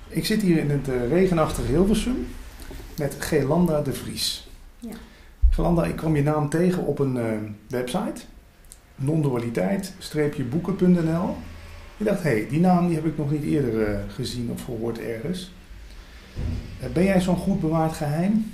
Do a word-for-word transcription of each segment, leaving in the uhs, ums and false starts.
Ik zit hier in het uh, regenachtige Hilversum met Gelanda de Vries. Ja. Gelanda, ik kwam je naam tegen op een uh, website, non-dualiteit boeken punt n l. Ik dacht, hé, hey, die naam die heb ik nog niet eerder uh, gezien of gehoord ergens. Uh, ben jij zo'n goed bewaard geheim?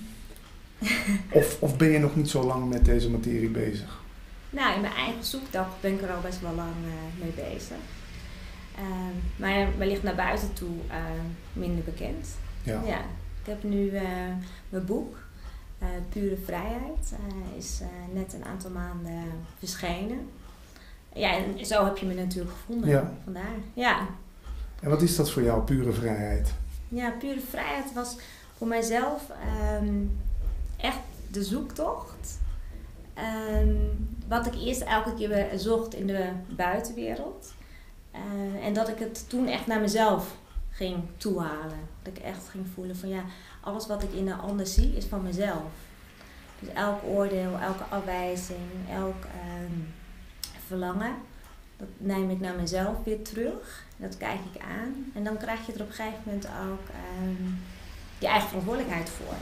of, of ben je nog niet zo lang met deze materie bezig? Nou, in mijn eigen zoektocht ben ik er al best wel lang uh, mee bezig. Uh, maar wellicht naar buiten toe uh, minder bekend. Ja. Ja, ik heb nu uh, mijn boek, uh, Pure Vrijheid, uh, is uh, net een aantal maanden verschenen. Ja, en zo heb je me natuurlijk gevonden. Ja. Vandaar. Ja. En wat is dat voor jou, pure vrijheid? Ja, pure vrijheid was voor mijzelf um, echt de zoektocht. Um, wat ik eerst elke keer weer zocht in de buitenwereld. Uh, en dat ik het toen echt naar mezelf ging toehalen. Dat ik echt ging voelen van ja, alles wat ik in de ander zie is van mezelf. Dus elk oordeel, elke afwijzing, elk um, verlangen, dat neem ik naar mezelf weer terug. Dat kijk ik aan. En dan krijg je er op een gegeven moment ook um, je eigen verantwoordelijkheid voor.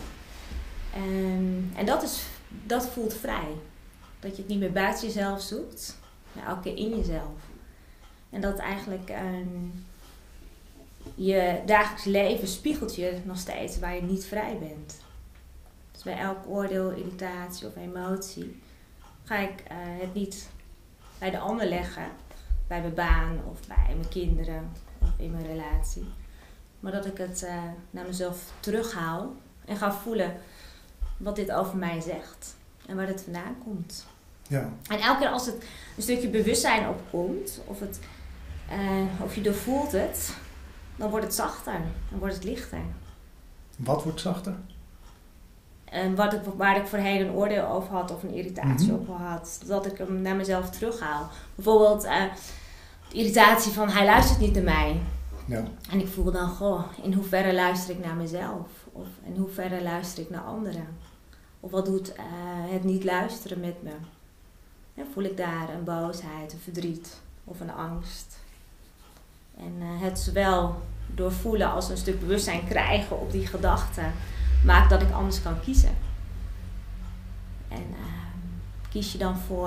Um, en dat, is, dat voelt vrij. Dat je het niet meer buiten jezelf zoekt, maar elke keer in jezelf. En dat eigenlijk um, je dagelijks leven spiegelt je nog steeds waar je niet vrij bent. Dus bij elk oordeel, irritatie of emotie ga ik uh, het niet bij de ander leggen. Bij mijn baan of bij mijn kinderen of in mijn relatie. Maar dat ik het uh, naar mezelf terughaal en ga voelen wat dit over mij zegt. En waar het vandaan komt. Ja. En elke keer als het een stukje bewustzijn opkomt, of, het, uh, of je doorvoelt het, dan wordt het zachter, dan wordt het lichter. Wat wordt zachter? En wat ik, waar ik voorheen een oordeel over had of een irritatie mm-hmm. over had, dat ik hem naar mezelf terughaal. Bijvoorbeeld uh, de irritatie van hij luistert niet naar mij. Ja. En ik voel dan, goh, in hoeverre luister ik naar mezelf? Of in hoeverre luister ik naar anderen? Of wat doet uh, het niet luisteren met me? Ja, voel ik daar een boosheid, een verdriet of een angst? En uh, het zowel door voelen als een stuk bewustzijn krijgen op die gedachten maakt dat ik anders kan kiezen. En uh, kies je dan voor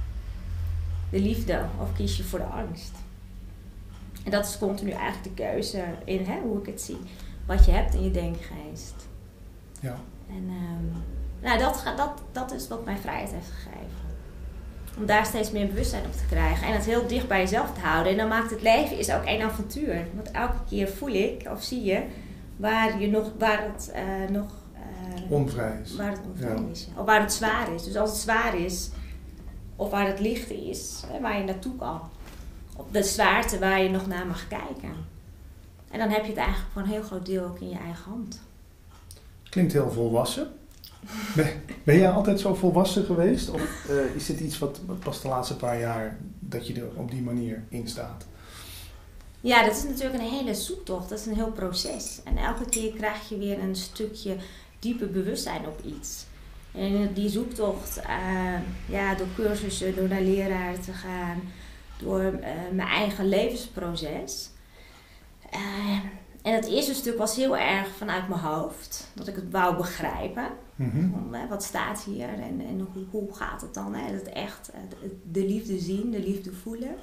de liefde of kies je voor de angst? En dat is continu eigenlijk de keuze in hè, hoe ik het zie. Wat je hebt in je denkgeest. Ja. En um, nou, dat, dat, dat is wat mij vrijheid heeft gegeven. Om daar steeds meer bewustzijn op te krijgen. En het heel dicht bij jezelf te houden. En dan maakt het leven is ook één avontuur. Want elke keer voel ik of zie je waar, je nog, waar het uh, nog... Uh, onvrij is. Waar het onvrij ja. is. Of waar het zwaar is. Dus als het zwaar is, of waar het licht is, hè, waar je naartoe kan. Op de zwaarte waar je nog naar mag kijken. En dan heb je het eigenlijk voor een heel groot deel ook in je eigen hand. Klinkt heel volwassen. Ben, ben jij altijd zo volwassen geweest? Of uh, is dit iets wat, wat pas de laatste paar jaar dat je er op die manier in staat? Ja, dat is natuurlijk een hele zoektocht. Dat is een heel proces. En elke keer krijg je weer een stukje dieper bewustzijn op iets. En in die zoektocht, uh, ja, door cursussen, door naar leraar te gaan, door uh, mijn eigen levensproces. Uh, en het eerste stuk was heel erg vanuit mijn hoofd. Dat ik het wou begrijpen. Mm-hmm. Om, hè, wat staat hier en, en hoe, hoe gaat het dan? Hè? Dat echt uh, de, de liefde zien, de liefde voelen.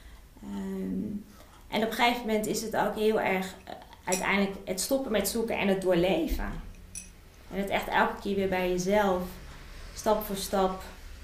Um, en op een gegeven moment is het ook heel erg uh, uiteindelijk het stoppen met zoeken en het doorleven. En het echt elke keer weer bij jezelf, stap voor stap,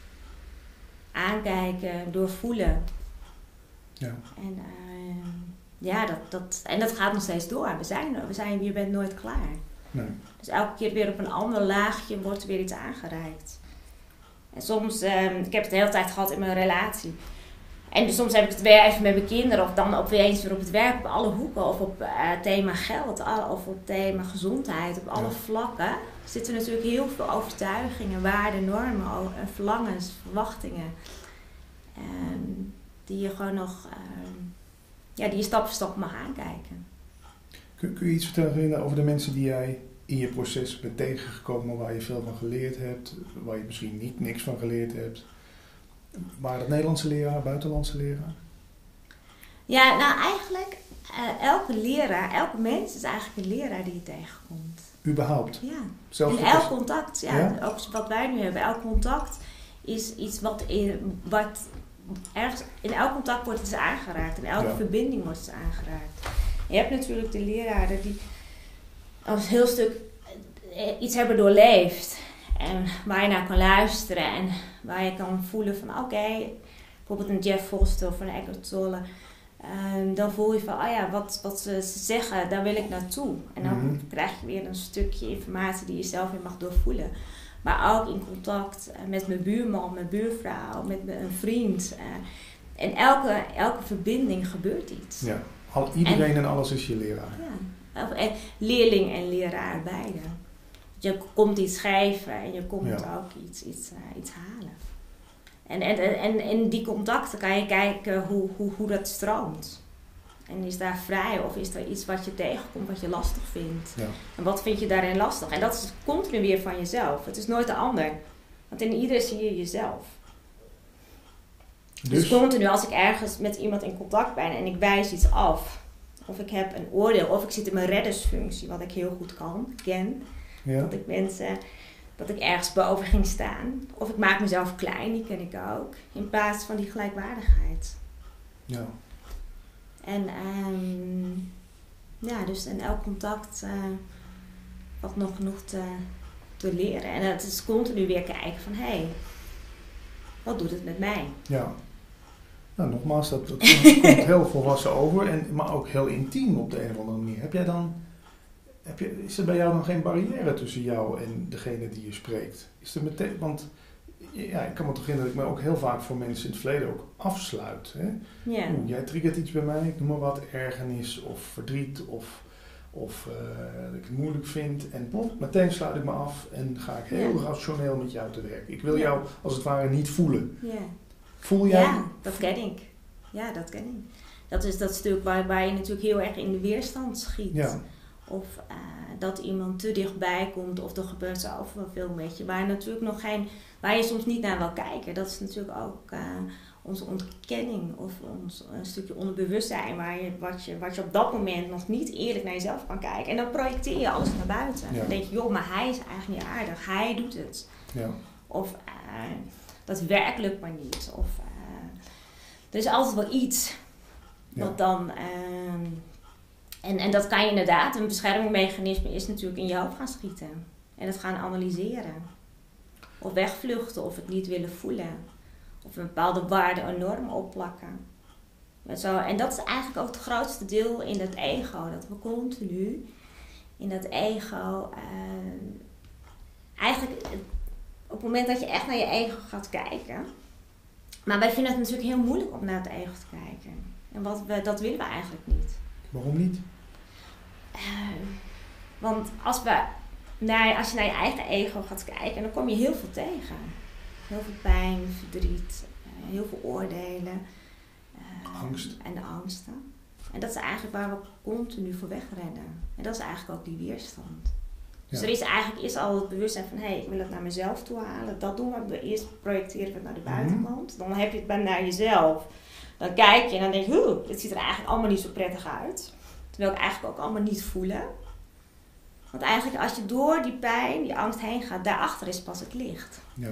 aankijken, doorvoelen. Ja. En uh, ja, dat, dat, en dat gaat nog steeds door. We zijn, we zijn, je bent nooit klaar. Nee. Dus elke keer weer op een ander laagje wordt er weer iets aangereikt. En soms, uh, ik heb het de hele tijd gehad in mijn relatie. En dus soms heb ik het weer even met mijn kinderen of dan opeens weer op het werk, op alle hoeken. Of op uh, thema geld, of op thema gezondheid, op alle ja. vlakken. Zitten natuurlijk heel veel overtuigingen, waarden, normen, verlangens, verwachtingen. Um, die je gewoon nog, um, ja, die je stap voor stap mag aankijken. Kun, kun je iets vertellen over de mensen die jij in je proces bent tegengekomen, waar je veel van geleerd hebt, waar je misschien niet niks van geleerd hebt? Waren dat Nederlandse leraar, buitenlandse leraar? Ja, nou eigenlijk uh, elke leraar, elke mens is eigenlijk een leraar die je tegenkomt. Überhaupt? Ja. Zelfs in elk contact, ja, ja. Ook wat wij nu hebben, elk contact is iets wat, in, wat ergens, in elk contact wordt het aangeraakt. In elke ja. verbinding wordt het aangeraakt. Je hebt natuurlijk de leraren die als heel stuk iets hebben doorleefd. En waar je naar kan luisteren en waar je kan voelen van oké, okay, bijvoorbeeld een Jeff Foster of een Eckhart Tolle. Um, dan voel je van, oh ja, wat, wat ze zeggen, daar wil ik naartoe. En dan mm-hmm. krijg je weer een stukje informatie die je zelf weer mag doorvoelen. Maar ook in contact uh, met mijn buurman, mijn buurvrouw, met mijn, een vriend. Uh, in elke, elke verbinding gebeurt iets. Ja, Al, iedereen en, en alles is je leraar. Ja, en leerling en leraar, beide. Je komt iets schrijven en je komt ja. ook iets, iets, uh, iets halen. En, en, en in die contacten kan je kijken hoe, hoe, hoe dat stroomt. En is daar vrij of is er iets wat je tegenkomt wat je lastig vindt? Ja. En wat vind je daarin lastig? En dat is continu weer van jezelf. Het is nooit de ander. Want in ieder zie je jezelf. Dus, dus continu als ik ergens met iemand in contact ben en ik wijs iets af. Of ik heb een oordeel. Of ik zit in mijn reddersfunctie, wat ik heel goed kan, ken. Ja. Dat ik mensen... Dat ik ergens boven ging staan. Of ik maak mezelf klein, die ken ik ook. In plaats van die gelijkwaardigheid. Ja. En um, ja, dus in elk contact uh, wat nog genoeg te, te leren. En het is continu weer kijken van, hé, hey, wat doet het met mij? Ja. Nou, nogmaals, dat, dat komt heel volwassen over. En, maar ook heel intiem op de een of andere manier. Heb jij dan... Heb je, is er bij jou dan geen barrière tussen jou en degene die je spreekt? Is er meteen, want ja, ik kan me toch herinneren dat ik me ook heel vaak voor mensen in het verleden ook afsluit. Hè? Yeah. Oeh, jij triggert iets bij mij, ik noem maar wat, ergernis of verdriet of, of uh, dat ik het moeilijk vind. En bof, meteen sluit ik me af en ga ik heel yeah. rationeel met jou te werk. Ik wil yeah. jou als het ware niet voelen. Yeah. Voel jij? Ja, dat ken ik. Ja, dat ken ik. Dat is dat stuk waar, waar je natuurlijk heel erg in de weerstand schiet. Ja. Of uh, dat iemand te dichtbij komt of er gebeurt zoveel met je. Waar je natuurlijk nog geen, waar je soms niet naar wil kijken. Dat is natuurlijk ook uh, onze ontkenning of ons een stukje onderbewustzijn. Waar je, wat, je, wat je op dat moment nog niet eerlijk naar jezelf kan kijken. En dan projecteer je alles naar buiten. Ja. Dan denk je, joh, maar hij is eigenlijk niet aardig. Hij doet het. Ja. Of uh, dat werkt maar niet. Of uh, er is altijd wel iets ja. wat dan... Uh, En, en dat kan je inderdaad, een beschermingsmechanisme is natuurlijk in je hoofd gaan schieten. En het gaan analyseren. Of wegvluchten, of het niet willen voelen. Of een bepaalde waarde en norm opplakken. Zo, en dat is eigenlijk ook het grootste deel in dat ego. Dat we continu in dat ego... Uh, eigenlijk op het moment dat je echt naar je ego gaat kijken... Maar wij vinden het natuurlijk heel moeilijk om naar het ego te kijken. En wat we, dat willen we eigenlijk niet. Waarom niet? Uh, want als, we naar, als je naar je eigen ego gaat kijken, dan kom je heel veel tegen. Heel veel pijn, verdriet, uh, heel veel oordelen. Uh, Angst. En de angsten. En dat is eigenlijk waar we continu voor wegrennen. En dat is eigenlijk ook die weerstand. Dus ja. er is eigenlijk is al het bewustzijn van, hé, hey, ik wil het naar mezelf toe halen. Dat doen we. Eerst projecteren we het naar de buitenkant. Mm-hmm. Dan heb je het bij naar jezelf. Dan kijk je en dan denk je, oeh, dit ziet er eigenlijk allemaal niet zo prettig uit. Terwijl ik eigenlijk ook allemaal niet voelen. Want eigenlijk als je door die pijn, die angst heen gaat, daarachter is pas het licht. Ja.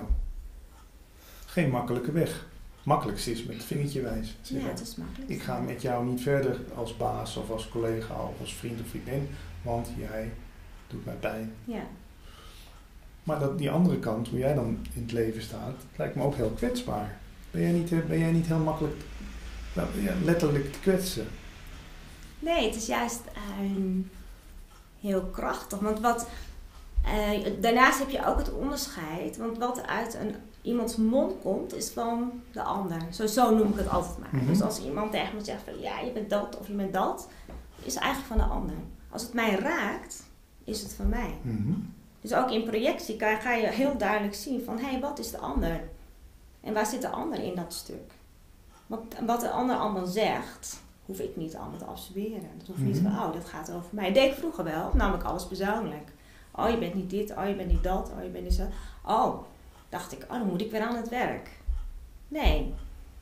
Geen makkelijke weg. Makkelijkste is met het vingertje wijzen. Ja, het is makkelijk. Ik ga met jou niet verder als baas of als collega of als vriend of vriendin, want jij doet mij pijn. Ja. Maar dat, die andere kant, hoe jij dan in het leven staat, lijkt me ook heel kwetsbaar. Ben jij niet, ben jij niet heel makkelijk... Nou, ja, letterlijk te kwetsen. Nee, het is juist uh, heel krachtig. Want wat, uh, daarnaast heb je ook het onderscheid. Want wat uit een, iemands mond komt, is van de ander. Zo, zo noem ik het altijd maar. Mm-hmm. Dus als iemand tegen me zegt van ja, je bent dat of je bent dat, is het eigenlijk van de ander. Als het mij raakt, is het van mij. Mm-hmm. Dus ook in projectie kan, ga je heel duidelijk zien van hé, hey, wat is de ander? En waar zit de ander in dat stuk? Want wat de ander allemaal zegt, hoef ik niet allemaal te absorberen. Dat hoeft mm-hmm. niet van, oh, dat gaat over mij. Dat deed ik vroeger wel, namelijk alles persoonlijk. Oh, je bent niet dit, oh, je bent niet dat, oh, je bent niet zo. Oh, dacht ik, oh, dan moet ik weer aan het werk. Nee.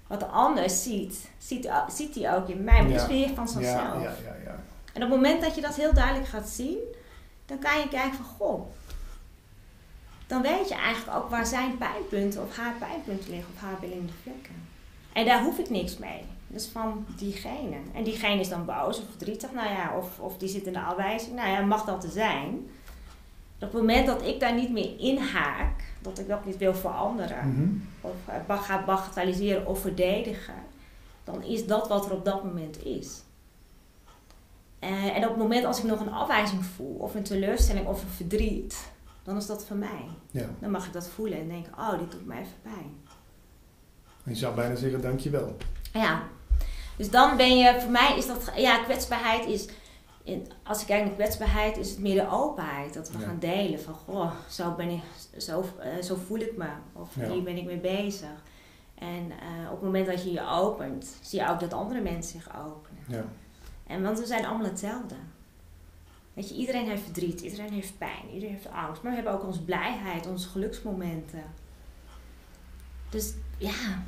wat de ander ziet, ziet, ziet hij ook in mij. Maar dat is weer van zichzelf. Ja, ja, ja, ja. En op het moment dat je dat heel duidelijk gaat zien, dan kan je kijken van, goh, dan weet je eigenlijk ook waar zijn pijnpunten of haar pijnpunten liggen, of haar blinde vlekken. En daar hoef ik niks mee. Dat is van diegene. En diegene is dan boos of verdrietig, nou ja, of, of die zit in de afwijzing. Nou ja, mag dat er zijn. Op het moment dat ik daar niet meer inhaak, dat ik dat niet wil veranderen, Mm-hmm. of uh, ga bagatelliseren of verdedigen, dan is dat wat er op dat moment is. Uh, en op het moment als ik nog een afwijzing voel, of een teleurstelling of een verdriet, dan is dat voor mij. Ja. Dan mag ik dat voelen en denken, oh, dit doet mij even pijn. En je zou bijna zeggen, dankjewel. Ja, dus dan ben je, voor mij is dat, ja, kwetsbaarheid is, in, als ik kijk naar kwetsbaarheid, is het meer de openheid. Dat we ja. gaan delen van, goh, zo, ben ik, zo, uh, zo voel ik me. Of ja. hier ben ik mee bezig. En uh, op het moment dat je je opent, zie je ook dat andere mensen zich openen. Ja. En want we zijn allemaal hetzelfde. Weet je, iedereen heeft verdriet, iedereen heeft pijn, iedereen heeft angst. Maar we hebben ook onze blijheid, onze geluksmomenten. Dus ja,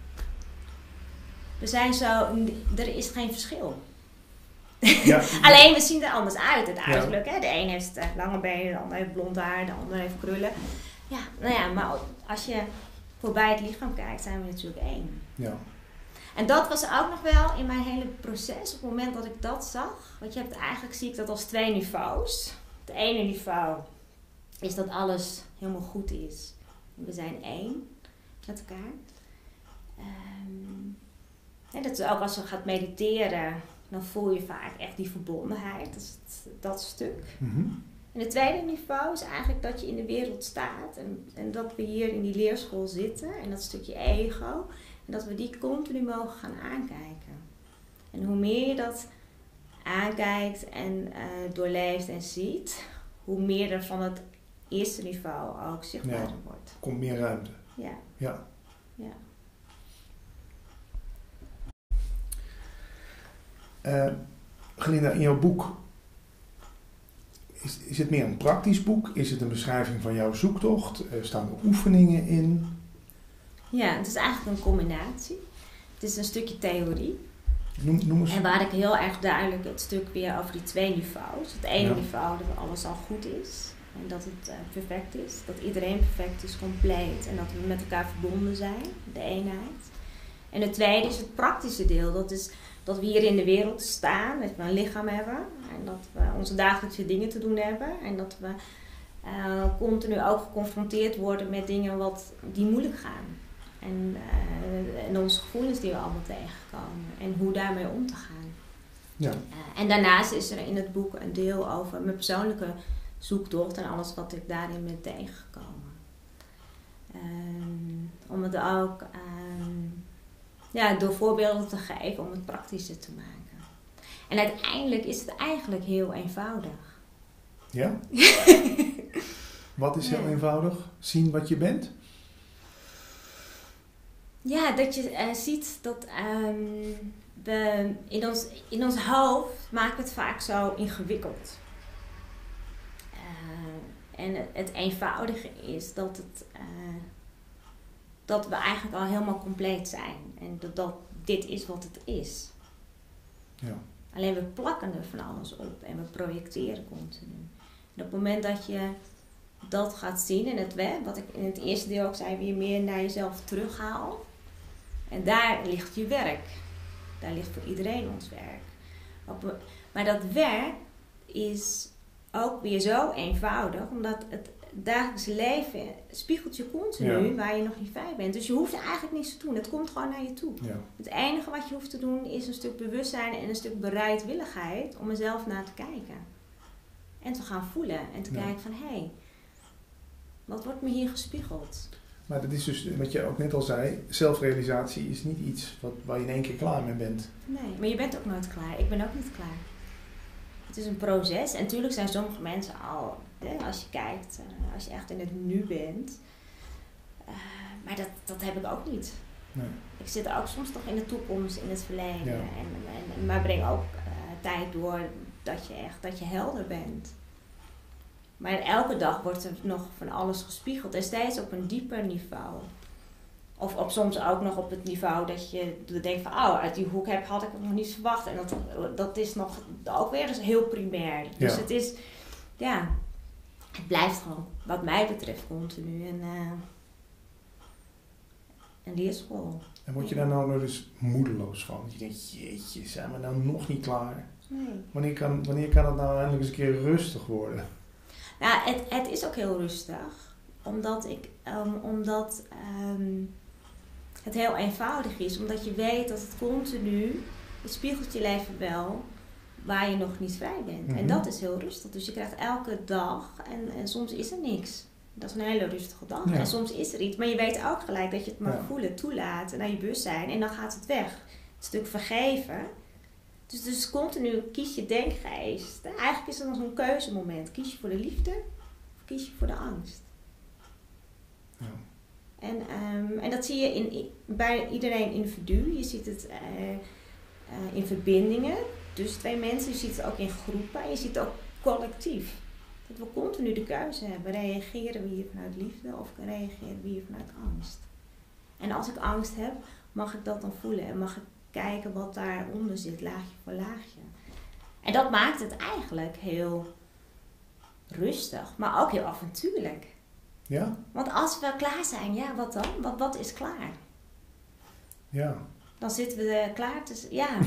we zijn zo, er is geen verschil. Ja. Alleen we zien er anders uit, het uiterlijk. Ja. Hè? De een heeft lange benen, de ander heeft blond haar, de ander heeft krullen. Ja, nou ja, maar als je voorbij het lichaam kijkt, zijn we natuurlijk één. Ja. En dat was ook nog wel in mijn hele proces, op het moment dat ik dat zag. Want je hebt eigenlijk, zie ik dat als twee niveaus. Het ene niveau is dat alles helemaal goed is. We zijn één met elkaar. Um, en dat is ook als je gaat mediteren, dan voel je vaak echt die verbondenheid. Dat, is het, dat stuk. Mm-hmm. En het tweede niveau is eigenlijk dat je in de wereld staat. En, en dat we hier in die leerschool zitten. En dat stukje ego. En dat we die continu mogen gaan aankijken. En hoe meer je dat aankijkt en uh, doorleeft en ziet, hoe meer er van het eerste niveau ook zichtbaar ja. wordt. Komt meer ruimte. Ja. Ja. Ja. Uh, Glinda, in jouw boek, is, is het meer een praktisch boek? Is het een beschrijving van jouw zoektocht? Er staan er oefeningen in? Ja, het is eigenlijk een combinatie. Het is een stukje theorie. Noem, noem eens. En waar ik heel erg duidelijk het stuk weer over die twee niveaus. Het ene ja. niveau dat alles al goed is. En dat het uh, perfect is. Dat iedereen perfect is, compleet. En dat we met elkaar verbonden zijn. De eenheid. En het tweede is het praktische deel. Dat is dat we hier in de wereld staan. Dat we een lichaam hebben. En dat we onze dagelijkse dingen te doen hebben. En dat we uh, continu ook geconfronteerd worden met dingen wat, die moeilijk gaan. En, uh, en onze gevoelens die we allemaal tegenkomen. En hoe daarmee om te gaan. Ja. Uh, en daarnaast is er in het boek een deel over mijn persoonlijke zoektocht. En alles wat ik daarin ben tegengekomen. Um, om het ook um, ja, door voorbeelden te geven om het praktischer te maken. En uiteindelijk is het eigenlijk heel eenvoudig. Ja? Wat is heel ja. eenvoudig? Zien wat je bent? Ja, dat je uh, ziet dat um, we in ons, in ons hoofd maken we het vaak zo ingewikkeld. Uh, en het, het eenvoudige is dat, het, uh, dat we eigenlijk al helemaal compleet zijn. En dat, dat dit is wat het is. Ja. Alleen we plakken er van alles op en we projecteren continu. En op het moment dat je dat gaat zien in het web, wat ik in het eerste deel ook zei, weer meer naar jezelf terughaalt. En daar ligt je werk. Daar ligt voor iedereen ons werk. Maar dat werk is ook weer zo eenvoudig, omdat het dagelijkse leven spiegelt je continu ja. waar je nog niet bij bent. Dus je hoeft eigenlijk niets te doen. Het komt gewoon naar je toe. Ja. Het enige wat je hoeft te doen is een stuk bewustzijn en een stuk bereidwilligheid om er zelf naar te kijken. En te gaan voelen en te ja. kijken van, hé, hey, wat wordt me hier gespiegeld? Maar dat is dus, wat je ook net al zei, zelfrealisatie is niet iets wat, waar je in één keer klaar mee bent. Nee, maar je bent ook nooit klaar. Ik ben ook niet klaar. Het is een proces. En natuurlijk zijn sommige mensen al, hè, als je kijkt, uh, als je echt in het nu bent. Uh, maar dat, dat heb ik ook niet. Nee. Ik zit ook soms nog in de toekomst, in het verleden. Ja. En, en, maar breng ook uh, tijd door dat je echt, dat je helder bent. Maar elke dag wordt er nog van alles gespiegeld. En steeds op een dieper niveau. Of, of soms ook nog op het niveau dat je denkt van, oh, uit die hoek heb, had ik het nog niet verwacht. En dat, dat is nog ook weer eens heel primair. Dus Ja. het is, ja, het blijft gewoon, wat mij betreft, continu een, uh, een leerschool. En word je daar nou nog eens moedeloos van? Je denkt, jeetje, zijn we nou nog niet klaar? Nee. Wanneer kan, wanneer kan het nou eindelijk eens een keer rustig worden? Nou, het, het is ook heel rustig. Omdat ik, um, omdat um, het heel eenvoudig is. Omdat je weet dat het continu, het spiegelt je leven wel, waar je nog niet vrij bent. Mm-hmm. En dat is heel rustig. Dus je krijgt elke dag, en, en soms is er niks. Dat is een hele rustige dag. Ja. En soms is er iets. Maar je weet ook gelijk dat je het mag ja. voelen, toelaat, naar je bewustzijn. En dan gaat het weg. Een stuk vergeven. Dus, dus continu kies je denkgeest. Eigenlijk is het dan zo'n keuzemoment. Kies je voor de liefde of kies je voor de angst? Ja. En, um, en dat zie je in, bij iedereen individu. Je ziet het uh, uh, in verbindingen tussen twee mensen. Je ziet het ook in groepen. En je ziet het ook collectief. Dat we continu de keuze hebben. Reageren we hier vanuit liefde of reageren we hier vanuit angst? En als ik angst heb, mag ik dat dan voelen. En mag ik kijken wat daaronder zit, laagje voor laagje. En dat maakt het eigenlijk heel rustig, maar ook heel avontuurlijk. Ja? Want als we klaar zijn, ja, wat dan? Wat, wat is klaar? Ja. Dan zitten we er klaar te... Ja.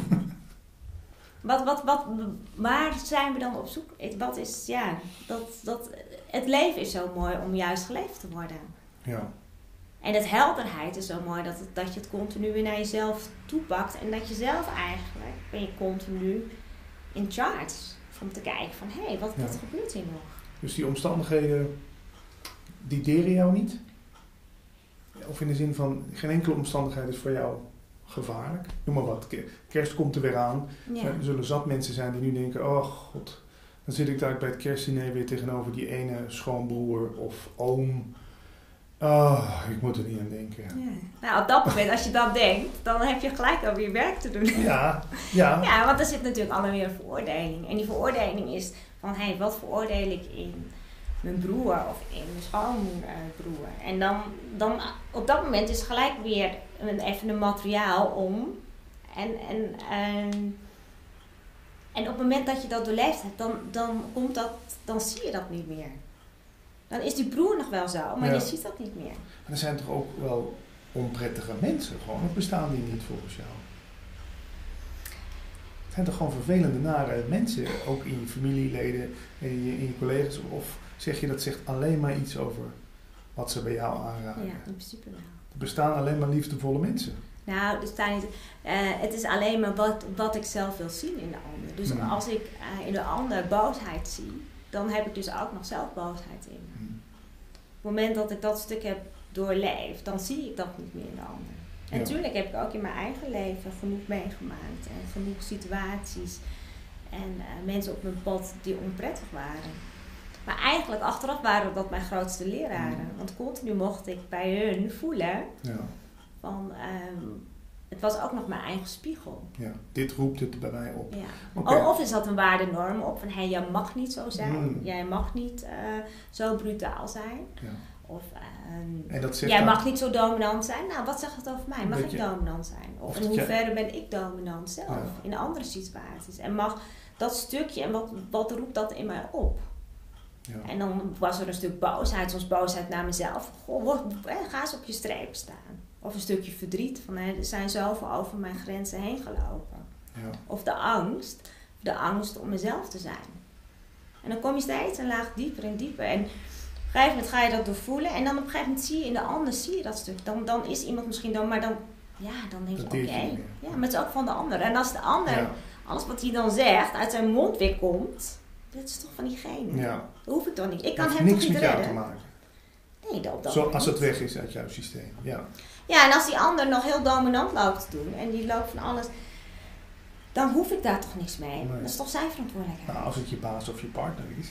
wat, wat, wat, waar zijn we dan op zoek? Wat is, ja, dat, dat, het leven is zo mooi om juist geleefd te worden. Ja. En het helderheid is zo mooi dat, het, dat je het continu weer naar jezelf toepakt. En dat je zelf eigenlijk, ben je continu in charge. Om te kijken van, hé, hey, wat, ja. wat gebeurt hier nog? Dus die omstandigheden, die deren jou niet? Of in de zin van, geen enkele omstandigheid is voor jou gevaarlijk? Noem maar wat, kerst komt er weer aan. Ja. Er zullen zat mensen zijn die nu denken, oh god, dan zit ik daar bij het kerstdiner weer tegenover die ene schoonbroer of oom. Oh, ik moet er niet aan denken. Ja. Nou, op dat moment, als je dat denkt, dan heb je gelijk alweer werk te doen. Ja, ja. Ja, want er zit natuurlijk alweer een veroordeling. En die veroordeling is van, hé, hey, wat veroordeel ik in mijn broer of in mijn schoonbroer? En dan, dan, op dat moment is gelijk weer een, even een materiaal om. En, en, en, en op het moment dat je dat doorleefd hebt, dan, dan, komt dat, dan zie je dat niet meer. Dan is die broer nog wel zo, maar ja. je ziet dat niet meer. En er zijn toch ook wel onprettige mensen gewoon, of bestaan die niet volgens jou? Het zijn toch gewoon vervelende, nare mensen, ook in je familieleden, in je, in je collega's, of zeg je dat zegt alleen maar iets over wat ze bij jou aanraken? Ja, in principe wel. Er bestaan alleen maar liefdevolle mensen. Nou, er staan niet, uh, het is alleen maar wat, wat ik zelf wil zien in de ander. Dus hmm. als ik uh, in de ander boosheid zie, dan heb ik dus ook nog zelf boosheid in. Hmm. Op het moment dat ik dat stuk heb doorleefd, dan zie ik dat niet meer in de ander. En ja. natuurlijk heb ik ook in mijn eigen leven genoeg meegemaakt en genoeg situaties en uh, mensen op mijn pad die onprettig waren. Maar eigenlijk achteraf waren dat mijn grootste leraren. Hmm. Want continu mocht ik bij hun voelen ja. van... Um, het was ook nog mijn eigen spiegel. Ja, dit roept het bij mij op. Ja. Okay. Of is dat een waardenorm op van, hé, hey, jij mag niet zo zijn. Mm. Jij mag niet uh, zo brutaal zijn. Ja. Of um, en dat jij mag niet zo dominant zijn. Nou, wat zegt het over mij? Mag ik je, dominant zijn? Of, of in hoeverre ben ik dominant zelf? Ja. In andere situaties. En mag dat stukje, en wat, wat roept dat in mij op? Ja. En dan was er een stuk boosheid, soms boosheid naar mezelf. Goh, word, ga eens op je streep staan. Of een stukje verdriet, van er zijn zoveel over mijn grenzen heen gelopen. Ja. Of de angst, de angst om mezelf te zijn. En dan kom je steeds een laag dieper en dieper. En op een gegeven moment ga je dat doorvoelen. En dan op een gegeven moment zie je in de ander zie je dat stuk. Dan, dan is iemand misschien dan, maar dan, ja, dan denk je, oké. Okay, ja, maar het is ook van de ander. En als de ander, ja. alles wat hij dan zegt, uit zijn mond weer komt, dat is toch van diegene. Ja. Dat hoef ik toch niet. Ik kan hem niks toch niet met redden. jou te maken. Nee, dat, dat Zo, als het weg is uit jouw systeem, ja. Ja, en als die ander nog heel dominant loopt te doen en die loopt van alles, dan hoef ik daar toch niks mee. Nee. Dat is toch zijn verantwoordelijkheid. Nou, als het je baas of je partner is,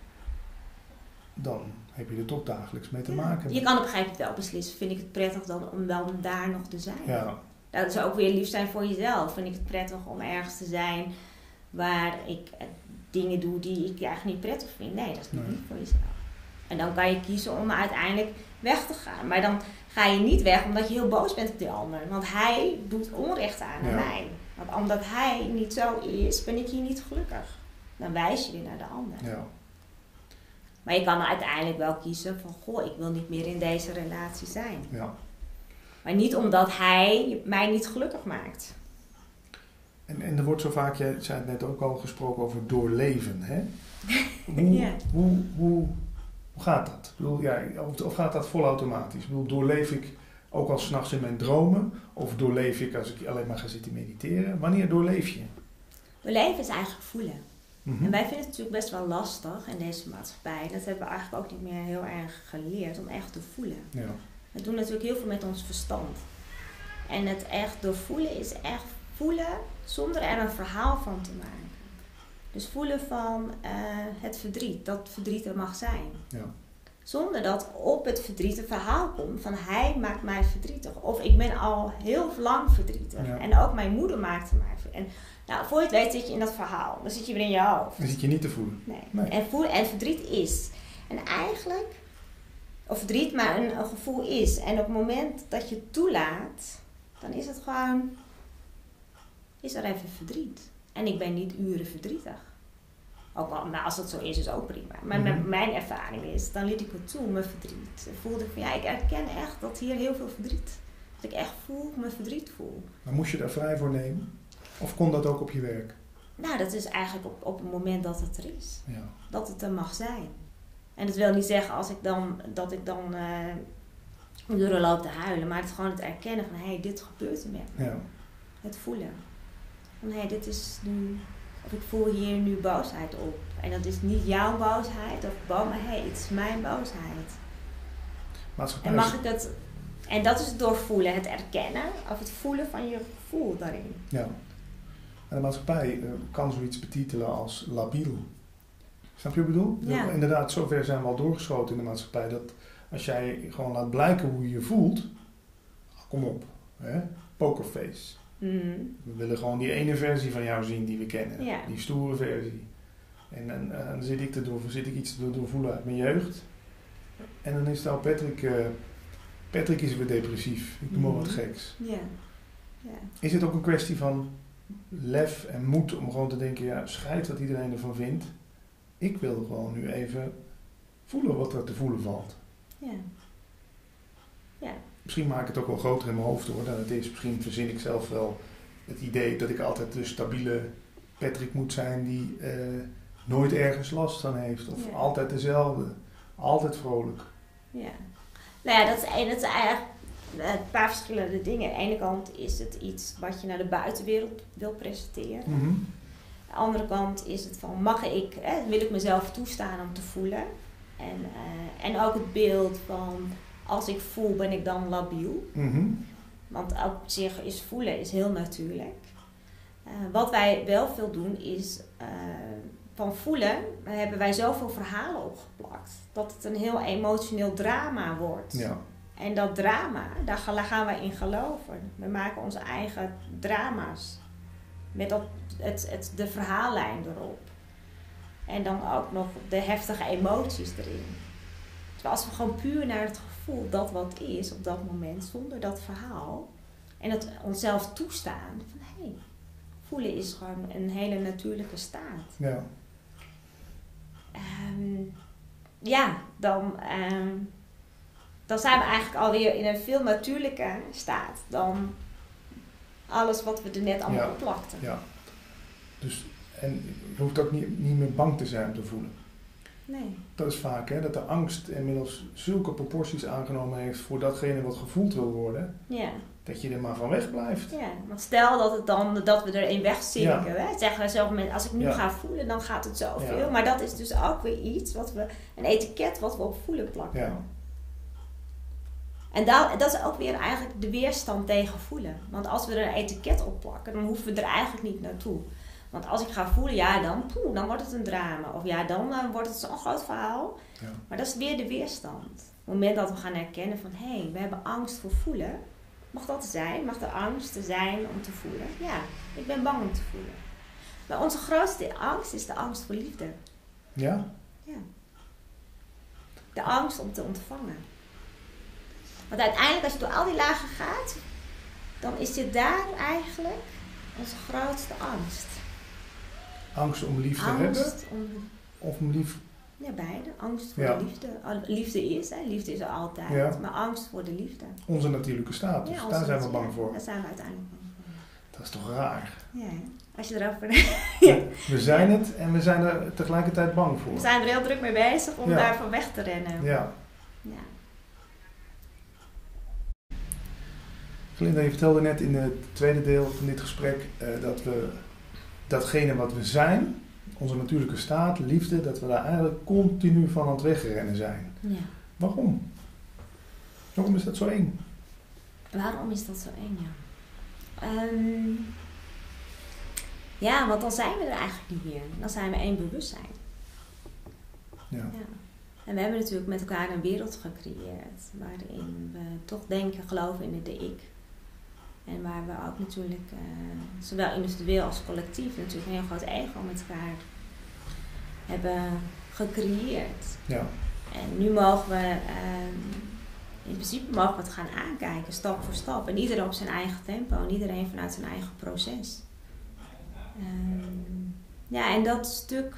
dan heb je er toch dagelijks mee te ja. maken. Je kan op een gegeven moment wel beslissen, vind ik het prettig dan om dan daar nog te zijn. Ja. Dat zou ook weer lief zijn voor jezelf. Vind ik het prettig om ergens te zijn waar ik dingen doe die ik eigenlijk niet prettig vind. Nee, dat is niet nee. lief voor jezelf. En dan kan je kiezen om uiteindelijk weg te gaan. Maar dan ga je niet weg omdat je heel boos bent op die ander. Want hij doet onrecht aan, aan Ja. mij. Want omdat hij niet zo is, ben ik hier niet gelukkig. Dan wijs je weer naar de ander. Ja. Maar je kan uiteindelijk wel kiezen van, goh, ik wil niet meer in deze relatie zijn. Ja. Maar niet omdat hij mij niet gelukkig maakt. En, en er wordt zo vaak, jij zei het net ook al, gesproken over doorleven. Hè? Hoe, Ja. hoe, hoe, hoe gaat dat? Ik bedoel, ja, of, of gaat dat volautomatisch? Ik bedoel, doorleef ik ook al 's nachts in mijn dromen? Of doorleef ik als ik alleen maar ga zitten mediteren? Wanneer doorleef je? Doorleven is eigenlijk voelen. Mhm. En wij vinden het natuurlijk best wel lastig in deze maatschappij. Dat hebben we eigenlijk ook niet meer heel erg geleerd om echt te voelen. Ja. We doen natuurlijk heel veel met ons verstand. En het echt doorvoelen is echt voelen zonder er een verhaal van te maken. Dus voelen van uh, het verdriet, dat verdriet er mag zijn. Ja. Zonder dat op het verdriet een verhaal komt van hij maakt mij verdrietig. Of ik ben al heel lang verdrietig. Ja. En ook mijn moeder maakte mij verdrietig. En nou, voor je het weet zit je in dat verhaal. Dan zit je weer in je hoofd. Dan zit je niet te voelen. Nee. Nee. En, voelen, en verdriet is. En eigenlijk, of verdriet maar een, een gevoel is. En op het moment dat je het toelaat, dan is het gewoon, is er even verdriet. En ik ben niet uren verdrietig. Ook al, nou, als dat zo is, is ook prima. Maar Mhm. met mijn ervaring is, dan liet ik het toe, mijn verdriet. Ik voelde van, ja, ik herken echt dat hier heel veel verdriet. Dat ik echt voel, mijn verdriet voel. Maar moest je daar vrij voor nemen? Of kon dat ook op je werk? Nou, dat is eigenlijk op, op het moment dat het er is. Ja. Dat het er mag zijn. En dat wil niet zeggen als ik dan, dat ik dan uh, uren loop te huilen. Maar het is gewoon het erkennen van, hé, hey, dit gebeurt er met me. Ja. Het voelen. Van, hé, hey, dit is nu, of ik voel hier nu boosheid op. En dat is niet jouw boosheid of boos, maar hé, hey, het is mijn boosheid. Maatschappij En mag is- ik het, en dat is het doorvoelen, het erkennen of het voelen van je gevoel daarin. Ja. En de maatschappij uh, kan zoiets betitelen als labiel. Snap je wat ik bedoel? Ja. De- Inderdaad, zover zijn we al doorgeschoten in de maatschappij. Dat als jij gewoon laat blijken hoe je je voelt. Kom op. Hè? Pokerface. Mm. We willen gewoon die ene versie van jou zien die we kennen. Ja. Die stoere versie. En, en, en dan zit ik, te door, zit ik iets te doorvoelen uit mijn jeugd. En dan is het al Patrick... Uh, Patrick is weer depressief. Ik noem maar wat Mhm. geks. Ja. Ja. Is het ook een kwestie van lef en moed om gewoon te denken, ja, scheid wat iedereen ervan vindt. Ik wil gewoon nu even voelen wat er te voelen valt. Ja. Ja. Misschien maak ik het ook wel groter in mijn hoofd hoor dan het is. Misschien verzin ik zelf wel het idee dat ik altijd de stabiele Patrick moet zijn die uh, nooit ergens last van heeft. Of Ja. altijd dezelfde. Altijd vrolijk. Ja. Nou ja, dat is, en dat is eigenlijk een paar verschillende dingen. Aan de ene kant is het iets wat je naar de buitenwereld wil presenteren. Mhm. Aan de andere kant is het van, mag ik, hè, wil ik mezelf toestaan om te voelen. En, uh, en ook het beeld van, als ik voel, ben ik dan labiel. Mhm. Want op zich is voelen is heel natuurlijk. Uh, wat wij wel veel doen is, uh, van voelen hebben wij zoveel verhalen opgeplakt. Dat het een heel emotioneel drama wordt. Ja. En dat drama, daar gaan wij in geloven. We maken onze eigen drama's. Met dat, het, het, de verhaallijn erop. En dan ook nog de heftige emoties erin. Terwijl als we gewoon puur naar het gevoel dat wat is op dat moment, zonder dat verhaal. En het onszelf toestaan van hé, hey, voelen is gewoon een hele natuurlijke staat. Ja. Um, ja, dan, um, dan zijn we eigenlijk alweer in een veel natuurlijke staat dan alles wat we er net allemaal Ja. opplakten. Ja. Dus, en je hoeft ook niet, niet meer bang te zijn om te voelen. Nee. Dat is vaak, hè, dat de angst inmiddels zulke proporties aangenomen heeft voor datgene wat gevoeld wil worden, Ja. dat je er maar van weg blijft. Ja, want stel dat, het dan, dat we erin wegzinken. Ja. Hè? Zeggen we zo, als ik nu Ja. ga voelen, dan gaat het zoveel. Ja. Maar dat is dus ook weer iets, wat we, een etiket wat we op voelen plakken. Ja. En dat, dat is ook weer eigenlijk de weerstand tegen voelen. Want als we er een etiket op plakken, dan hoeven we er eigenlijk niet naartoe. Want als ik ga voelen, ja dan, poeh, dan wordt het een drama. Of ja, dan uh, wordt het zo'n groot verhaal. Ja. Maar dat is weer de weerstand. Op het moment dat we gaan herkennen van, hé, hey, we hebben angst voor voelen. Mag dat er zijn? Mag er angst te zijn om te voelen? Ja, ik ben bang om te voelen. Maar onze grootste angst is de angst voor liefde. Ja? Ja. De angst om te ontvangen. Want uiteindelijk als je door al die lagen gaat, dan is dit daar eigenlijk onze grootste angst. Angst om lief te angst hebben? Om, of om lief... Ja, beide. Angst voor ja. de liefde. Liefde is, hè. Liefde is er altijd. Ja. Maar angst voor de liefde. Onze natuurlijke staat. Dus ja, daar zijn we bang ja, voor. Daar zijn we uiteindelijk bang voor. Dat is toch raar? Ja, als je erover... ja. We zijn het en we zijn er tegelijkertijd bang voor. We zijn er heel druk mee bezig om ja. daarvan weg te rennen. Ja. ja. Glinda, je vertelde net in het tweede deel van dit gesprek uh, dat we datgene wat we zijn, onze natuurlijke staat, liefde, dat we daar eigenlijk continu van aan het wegrennen zijn. Ja. Waarom? Waarom is dat zo eng? Waarom is dat zo eng, ja? Um, ja, want dan zijn we er eigenlijk niet meer. Dan zijn we één bewustzijn. Ja. ja. En we hebben natuurlijk met elkaar een wereld gecreëerd waarin we toch denken, geloven in de ik. En waar we ook natuurlijk, uh, zowel individueel als collectief, natuurlijk een heel groot ego met elkaar hebben gecreëerd. Ja. En nu mogen we, uh, in principe mogen we het gaan aankijken, stap voor stap. En iedereen op zijn eigen tempo en iedereen vanuit zijn eigen proces. Um, ja, en dat stuk,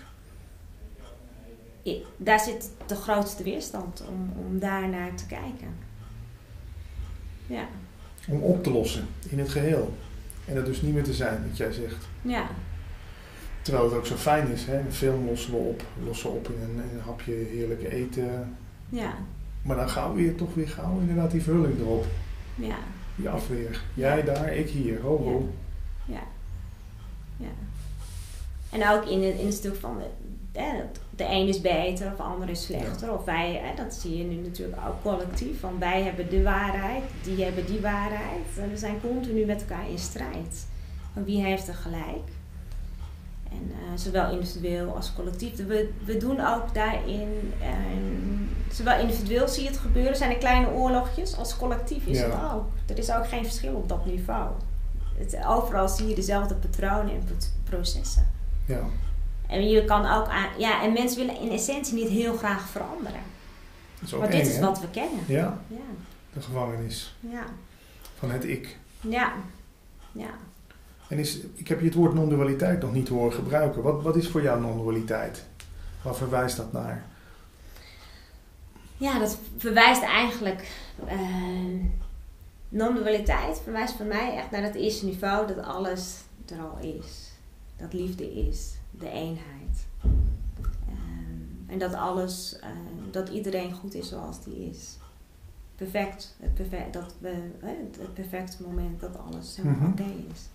ik, daar zit de grootste weerstand om, om daar naar te kijken. Ja. Om op te lossen in het geheel. En dat dus niet meer te zijn, wat jij zegt. Ja. Terwijl het ook zo fijn is, hè? Een film lossen we op. Lossen we op in een, in een hapje heerlijke eten. Ja. Maar dan gauw weer, toch weer gauw inderdaad die verhulling erop. Ja. Die afweer. Jij daar, ik hier. Ho, ho. Ja. Ja. ja. En ook in het, in het stuk van... De, de een is beter of de ander is slechter. Ja. Of wij, hè, dat zie je nu natuurlijk ook collectief. Van wij hebben de waarheid, die hebben die waarheid. En we zijn continu met elkaar in strijd. Van wie heeft er gelijk? En uh, zowel individueel als collectief. We, we doen ook daarin, uh, zowel individueel zie je het gebeuren, zijn er kleine oorlogjes. Als collectief is ja. het ook. Er is ook geen verschil op dat niveau. Het, overal zie je dezelfde patronen en processen. Ja. En je kan ook aan, ja, en mensen willen in essentie niet heel graag veranderen. Dat is ook maar eng, dit is hè? wat we kennen. Ja. ja. De gevangenis. Ja. Van het ik. Ja. Ja. En is, ik heb je het woord non-dualiteit nog niet horen gebruiken. Wat, wat is voor jou non-dualiteit? Waar verwijst dat naar? Ja, dat verwijst eigenlijk... Uh, non-dualiteit verwijst voor mij echt naar het eerste niveau dat alles er al is. Dat liefde is. De eenheid. Um, en dat alles, uh, dat iedereen goed is zoals die is. Perfect. Het, perfect, dat we, uh, het perfecte moment dat alles helemaal mm-hmm. oké okay is.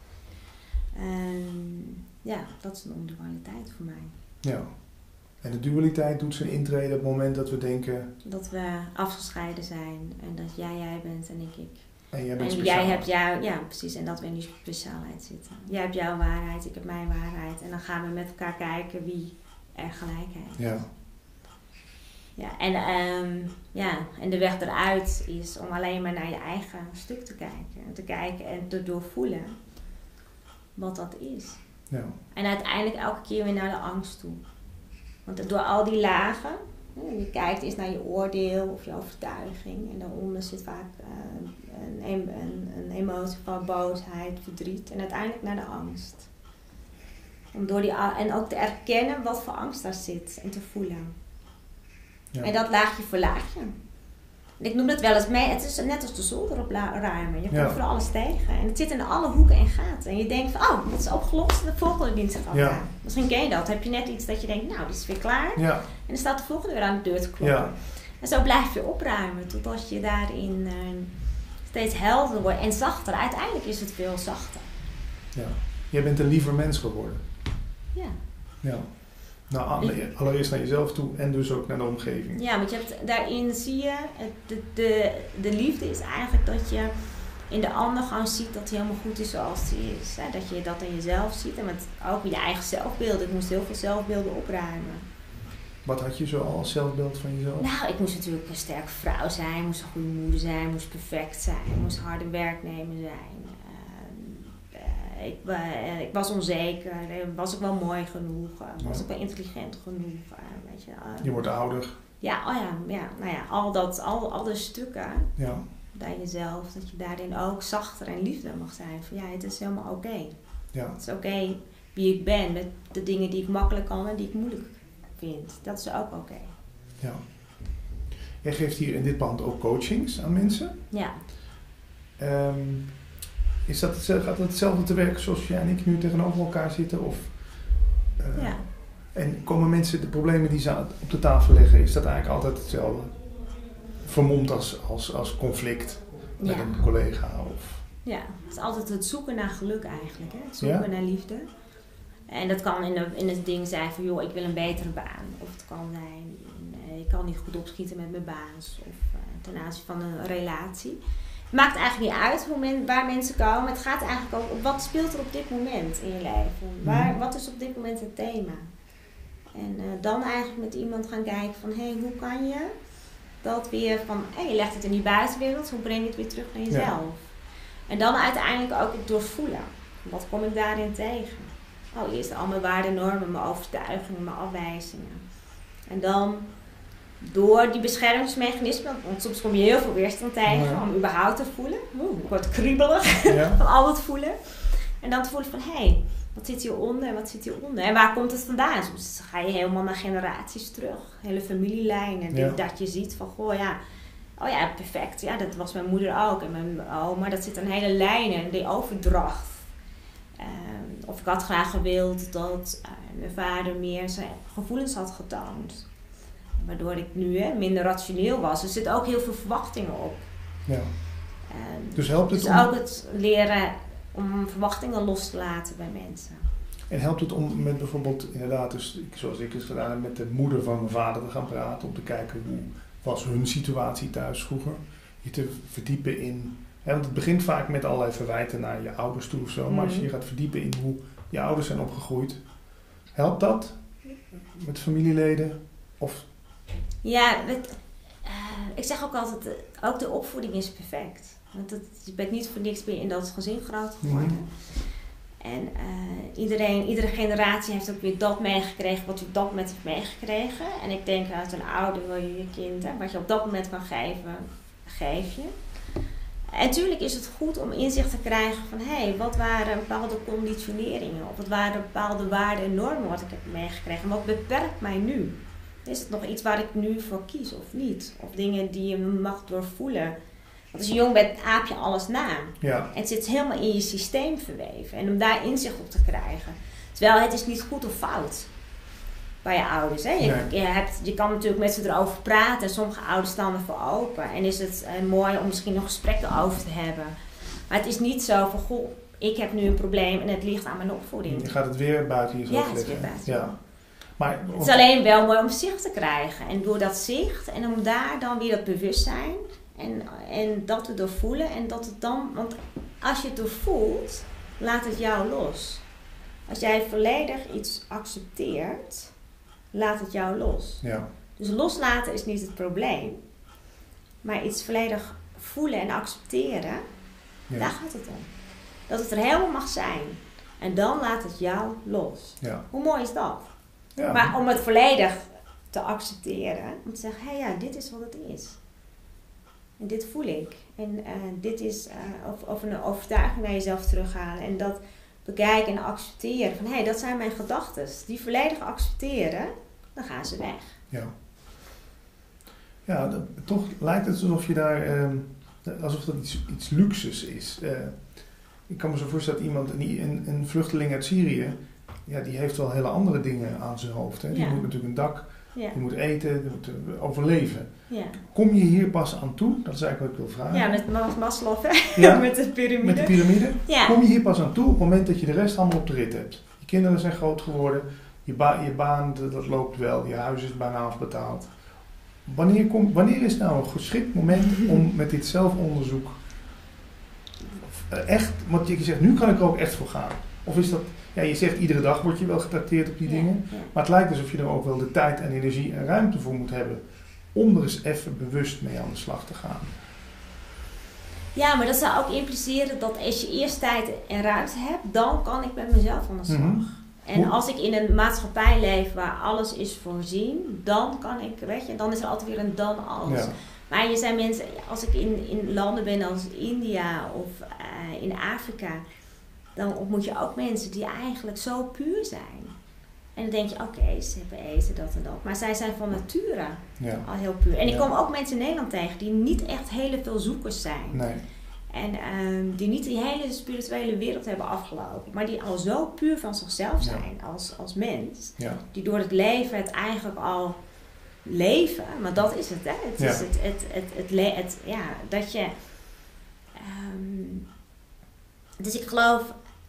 Um, ja, dat is een non-dualiteit voor mij. Ja. En de dualiteit doet zijn intrede op het moment dat we denken... Dat we afgescheiden zijn en dat jij jij bent en ik ik. En jij bent en speciaal. jij hebt jouw, ja precies, en dat we in die speciaalheid zitten. Jij hebt jouw waarheid, ik heb mijn waarheid. En dan gaan we met elkaar kijken wie er gelijk heeft. Ja. Ja, en, um, ja, en de weg eruit is om alleen maar naar je eigen stuk te kijken. En te kijken en te doorvoelen wat dat is. Ja. En uiteindelijk elke keer weer naar de angst toe. Want door al die lagen, je kijkt eerst naar je oordeel of je overtuiging. En daaronder zit vaak uh, een, een, een emotie van boosheid, verdriet. En uiteindelijk naar de angst. Om door die, en ook te erkennen wat voor angst daar zit en te voelen. Ja. En dat laagje voor laagje. En ik noem dat wel eens mee, het is net als de zolder opruimen. Je komt ja. voor alles tegen. En het zit in alle hoeken en gaten. En je denkt van, oh, dat is opgelost, de volgende dient zich af. Ja. Misschien ken je dat. Heb je net iets dat je denkt, nou, dit is weer klaar. Ja. En dan staat de volgende weer aan de deur te kloppen. Ja. En zo blijf je opruimen, totdat je daarin uh, steeds helderder wordt en zachter. Uiteindelijk is het veel zachter. Ja. Jij bent een liever mens geworden. Ja. Ja. Nou, allereerst naar jezelf toe en dus ook naar de omgeving. Ja, want je hebt, daarin zie je, de, de, de liefde is eigenlijk dat je in de ander gewoon ziet dat hij helemaal goed is zoals hij is. Hè? Dat je dat in jezelf ziet en met ook je eigen zelfbeeld. Ik moest heel veel zelfbeelden opruimen. Wat had je zo als zelfbeeld van jezelf? Nou, ik moest natuurlijk een sterke vrouw zijn, moest een goede moeder zijn, moest perfect zijn, moest harde werknemer zijn. Uh, uh, Ik, uh, ik was onzeker. Was ik wel mooi genoeg? Uh, was ja. ik wel intelligent genoeg? Uh, weet je, uh, je wordt ouder. Ja, oh ja, ja, nou ja, al dat, al, al de stukken ja. bij jezelf, dat je daarin ook zachter en liefder mag zijn. Van ja, het is helemaal oké. Okay. Ja. Het is oké okay wie ik ben, met de dingen die ik makkelijk kan en die ik moeilijk vind. Dat is ook oké. Okay. Ja. Jij geeft hier in dit pand ook coachings aan mensen. Ja. Um, is dat hetzelfde, gaat dat hetzelfde te werken zoals jij en ik nu tegenover elkaar zitten? Of, uh, ja. En komen mensen de problemen die ze op de tafel leggen, is dat eigenlijk altijd hetzelfde? Vermomd als, als, als conflict met ja. een collega? Of... Ja, het is altijd het zoeken naar geluk eigenlijk. Hè? Het zoeken ja? naar liefde. En dat kan in, de, in het ding zijn van, joh, ik wil een betere baan. Of het kan zijn, nee, ik kan niet goed opschieten met mijn baas. Of uh, ten aanzien van een relatie. Het maakt eigenlijk niet uit hoe men, waar mensen komen. Het gaat eigenlijk ook, wat speelt er op dit moment in je leven? Waar, mm. Wat is op dit moment het thema? En uh, dan eigenlijk met iemand gaan kijken van, hé, hey, hoe kan je dat weer van, hé, hey, je legt het in die buitenwereld, hoe breng je het weer terug naar jezelf? Ja. En dan uiteindelijk ook het doorvoelen. Wat kom ik daarin tegen? Oh, eerst al mijn waarden, normen, mijn overtuigingen, mijn afwijzingen. En dan door die beschermingsmechanismen, want soms kom je heel veel weerstand tegen ja. om überhaupt te voelen. Oeh, ik word kriebelig ja. van al het voelen. En dan te voelen van, hé, hey, wat zit hieronder en wat zit hieronder? En waar komt het vandaan? Soms ga je helemaal naar generaties terug. Hele familielijnen. Ja. Dat je ziet van, goh ja, oh ja, perfect. Ja, dat was mijn moeder ook. En mijn oma, dat zit een hele lijn in, die overdracht. Uh, of ik had graag gewild dat uh, mijn vader meer zijn gevoelens had getoond. Waardoor ik nu hè, minder rationeel was. Er zitten ook heel veel verwachtingen op. Ja. Uh, dus helpt het dus om... ook het leren om verwachtingen los te laten bij mensen. En helpt het om met bijvoorbeeld, inderdaad, dus, zoals ik het gedaan heb, met de moeder van mijn vader te gaan praten. Om te kijken hoe was hun situatie thuis vroeger. Je te verdiepen in... Hè, want het begint vaak met allerlei verwijten naar je ouders toe of zo. Mm. Maar als je je gaat verdiepen in hoe je ouders zijn opgegroeid. Helpt dat met familieleden? Of... Ja, het, uh, ik zeg ook altijd, uh, ook de opvoeding is perfect. Want het, je bent niet voor niks meer in dat gezin groot geworden. Mm. En uh, iedereen, iedere generatie heeft ook weer dat meegekregen wat je op dat moment heeft meegekregen. En ik denk uit een ouder wil je je kind, hè, wat je op dat moment kan geven, geef je. En natuurlijk is het goed om inzicht te krijgen van, hé, hey, wat waren bepaalde conditioneringen? Of wat waren bepaalde waarden en normen wat ik heb meegekregen? Wat beperkt mij nu? Is het nog iets waar ik nu voor kies of niet? Of dingen die je mag doorvoelen? Want als je jong bent, aap je alles na. Ja. En het zit helemaal in je systeem verweven. En om daar inzicht op te krijgen. Terwijl het is niet goed of fout bij je ouders. Hè? Je, nee. je, hebt, je kan natuurlijk met ze erover praten. En sommige ouders staan ervoor open. En is het uh, mooi om misschien nog gesprekken over te hebben. Maar het is niet zo van, goh, ik heb nu een probleem en het ligt aan mijn opvoeding. Je gaat het weer buiten jezelf leggen. Ja, het is weer buiten. Ja. Maar, het is alleen wel mooi om zicht te krijgen. En door dat zicht en om daar dan weer dat bewustzijn en, en dat te doorvoelen. En dat het dan, want als je het doorvoelt, laat het jou los. Als jij volledig iets accepteert, laat het jou los. Ja. Dus loslaten is niet het probleem. Maar iets volledig voelen en accepteren, ja. Daar gaat het om. Dat het er helemaal mag zijn. En dan laat het jou los. Ja. Hoe mooi is dat? Ja. Maar om het volledig te accepteren, om te zeggen, hé hey, ja, dit is wat het is. En dit voel ik. En uh, dit is, uh, of, of een overtuiging naar jezelf terughalen. En dat bekijken en accepteren. Van hé, hey, dat zijn mijn gedachten. Die volledig accepteren, dan gaan ze weg. Ja. Ja, dat, toch lijkt het alsof je daar, uh, alsof dat iets, iets luxes is. Uh, ik kan me zo voorstellen dat iemand, een, een vluchteling uit Syrië, ja, die heeft wel hele andere dingen aan zijn hoofd. Hè. Die ja. moet natuurlijk een dak, ja. die moet eten, die moet uh, overleven. Ja. Kom je hier pas aan toe? Dat is eigenlijk wat ik wil vragen. Ja, met Maslow, hè? Ja, met de piramide. Met de piramide. Ja. Kom je hier pas aan toe op het moment dat je de rest allemaal op de rit hebt. Je kinderen zijn groot geworden, je, ba- je baan dat, dat loopt wel, je huis is bijna afbetaald. Wanneer, kom, wanneer is nou een geschikt moment om met dit zelfonderzoek echt, want je zegt, nu kan ik er ook echt voor gaan. Of is dat, ja, je zegt iedere dag word je wel getrakteerd op die ja, dingen, ja. maar het lijkt alsof je er ook wel de tijd en energie en ruimte voor moet hebben om er eens even bewust mee aan de slag te gaan. Ja, maar dat zou ook impliceren dat als je eerst tijd en ruimte hebt, dan kan ik met mezelf aan de slag. Mm-hmm. En als ik in een maatschappij leef waar alles is voorzien, dan kan ik, weet je, dan is er altijd weer een dan als. Ja. Maar je zijn mensen, als ik in, in landen ben als India of uh, in Afrika, dan ontmoet je ook mensen die eigenlijk zo puur zijn. En dan denk je, oké, okay, ze hebben eten, dat en dat. Maar zij zijn van nature Ja. al heel puur. En ik Ja. kom ook mensen in Nederland tegen die niet echt hele veel zoekers zijn. Nee. En um, die niet die hele spirituele wereld hebben afgelopen. Maar die al zo puur van zichzelf zijn ja. als, als mens. Ja. Die door het leven het eigenlijk al leven. Maar dat is het, hè. Het ja. is het, het, het, het, het, het, ja, dat je... Um, dus ik geloof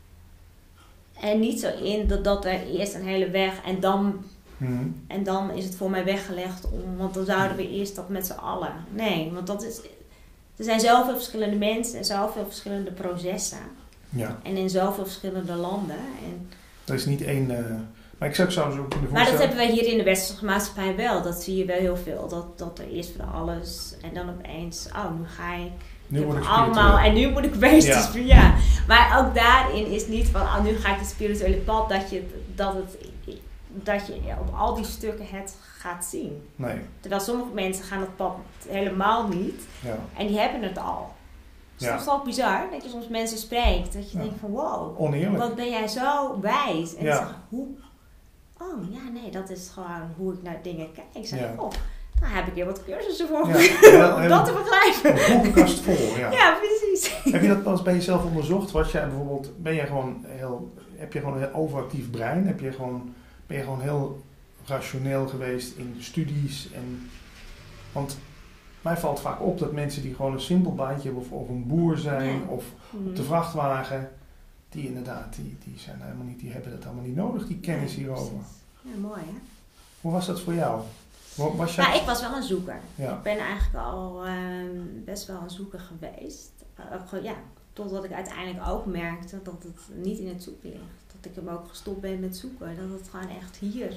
er niet zo in dat, dat er eerst een hele weg en dan... Mm-hmm. En dan is het voor mij weggelegd om... Want dan zouden we eerst dat met z'n allen... Nee, want dat is... Er zijn zoveel verschillende mensen en zoveel verschillende processen. Ja. En in zoveel verschillende landen. En er is niet één... Uh, maar ik zou zo kunnen voorstellen... Maar dat hebben wij hier in de westerse maatschappij wel. Dat zie je wel heel veel. Dat, dat er eerst van alles en dan opeens... Oh, nu ga ik... Nu moet ik allemaal en nu moet ik bezig. Ja. ja. Maar ook daarin is niet van... Oh, nu ga ik het spirituele pad. Dat, je, dat, het, dat je op al die stukken het gaat zien. Nee. Terwijl sommige mensen gaan dat pad helemaal niet. Ja. En die hebben het al. Dus ja. dat is toch bizar dat je soms mensen spreekt. Dat je ja. denkt van wow, oneerlijk. Wat ben jij zo wijs. En ja. zeg, hoe? Oh ja, nee, dat is gewoon hoe ik naar dingen kijk. Ik zeg, ja. oh, daar heb ik heel wat cursussen voor. Ja. Ja. Om dat te begrijpen. Een boekenkast vol, ja. Ja, precies. Heb je dat pas bij jezelf onderzocht? Was jij bijvoorbeeld, ben je gewoon heel, heb je gewoon een heel overactief brein? Heb je gewoon, ben je gewoon heel rationeel geweest in studies? En, want mij valt vaak op dat mensen die gewoon een simpel baantje hebben of, of een boer zijn ja. of mm. op de vrachtwagen, die inderdaad, die, die zijn helemaal niet, die hebben dat helemaal niet nodig, die kennis ja, hierover. Ja, mooi hè. Hoe was dat voor jou? Was jij... Nou, ik was wel een zoeker. Ja. Ik ben eigenlijk al um, best wel een zoeker geweest. Uh, ja, totdat ik uiteindelijk ook merkte dat het niet in het zoeken ligt. Dat ik hem ook gestopt ben met zoeken. Dat het gewoon echt hier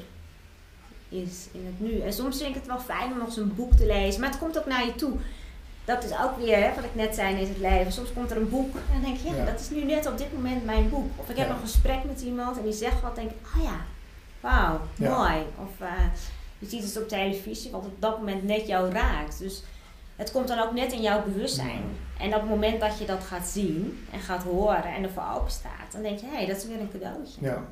is in het nu. En soms vind ik het wel fijn om nog eens een boek te lezen. Maar het komt ook naar je toe. Dat is ook weer, hè, wat ik net zei in het leven. Soms komt er een boek en dan denk ik, ja, ja. dat is nu net op dit moment mijn boek. Of ik heb ja. een gesprek met iemand en die zegt wat, denk ik, oh ja, wauw, ja. mooi. Of uh, je ziet het op televisie, wat op dat moment net jou raakt. Dus het komt dan ook net in jouw bewustzijn. Ja. En op het moment dat je dat gaat zien en gaat horen en ervoor open staat, dan denk je, hé, hey, dat is weer een cadeautje. Ja.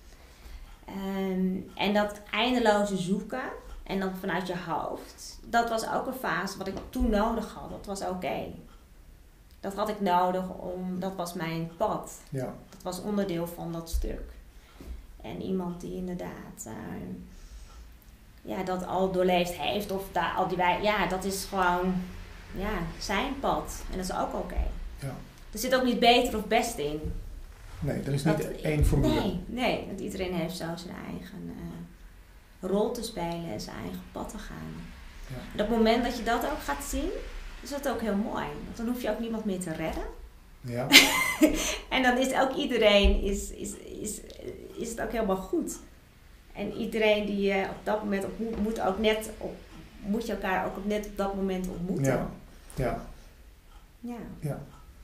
Um, en dat eindeloze zoeken en dan vanuit je hoofd, dat was ook een fase wat ik toen nodig had. Dat was oké. Okay. Dat had ik nodig om, dat was mijn pad. Ja. Dat was onderdeel van dat stuk. En iemand die inderdaad uh, ja, dat al doorleefd heeft of daar al die wij, ja, dat is gewoon ja, zijn pad. En dat is ook oké. Okay. Ja. Er zit ook niet beter of best in. Nee, er is niet dat, één formule. Nee, nee, want iedereen heeft zo zijn eigen uh, rol te spelen en zijn eigen pad te gaan. Ja. En op het moment dat je dat ook gaat zien, is dat ook heel mooi. Want dan hoef je ook niemand meer te redden. Ja. En dan is ook iedereen, is, is, is, is het ook helemaal goed. En iedereen die je op dat moment ontmoet, moet ook net op, moet je elkaar ook op net op dat moment ontmoeten. Ja. Ja. Ja. Ja.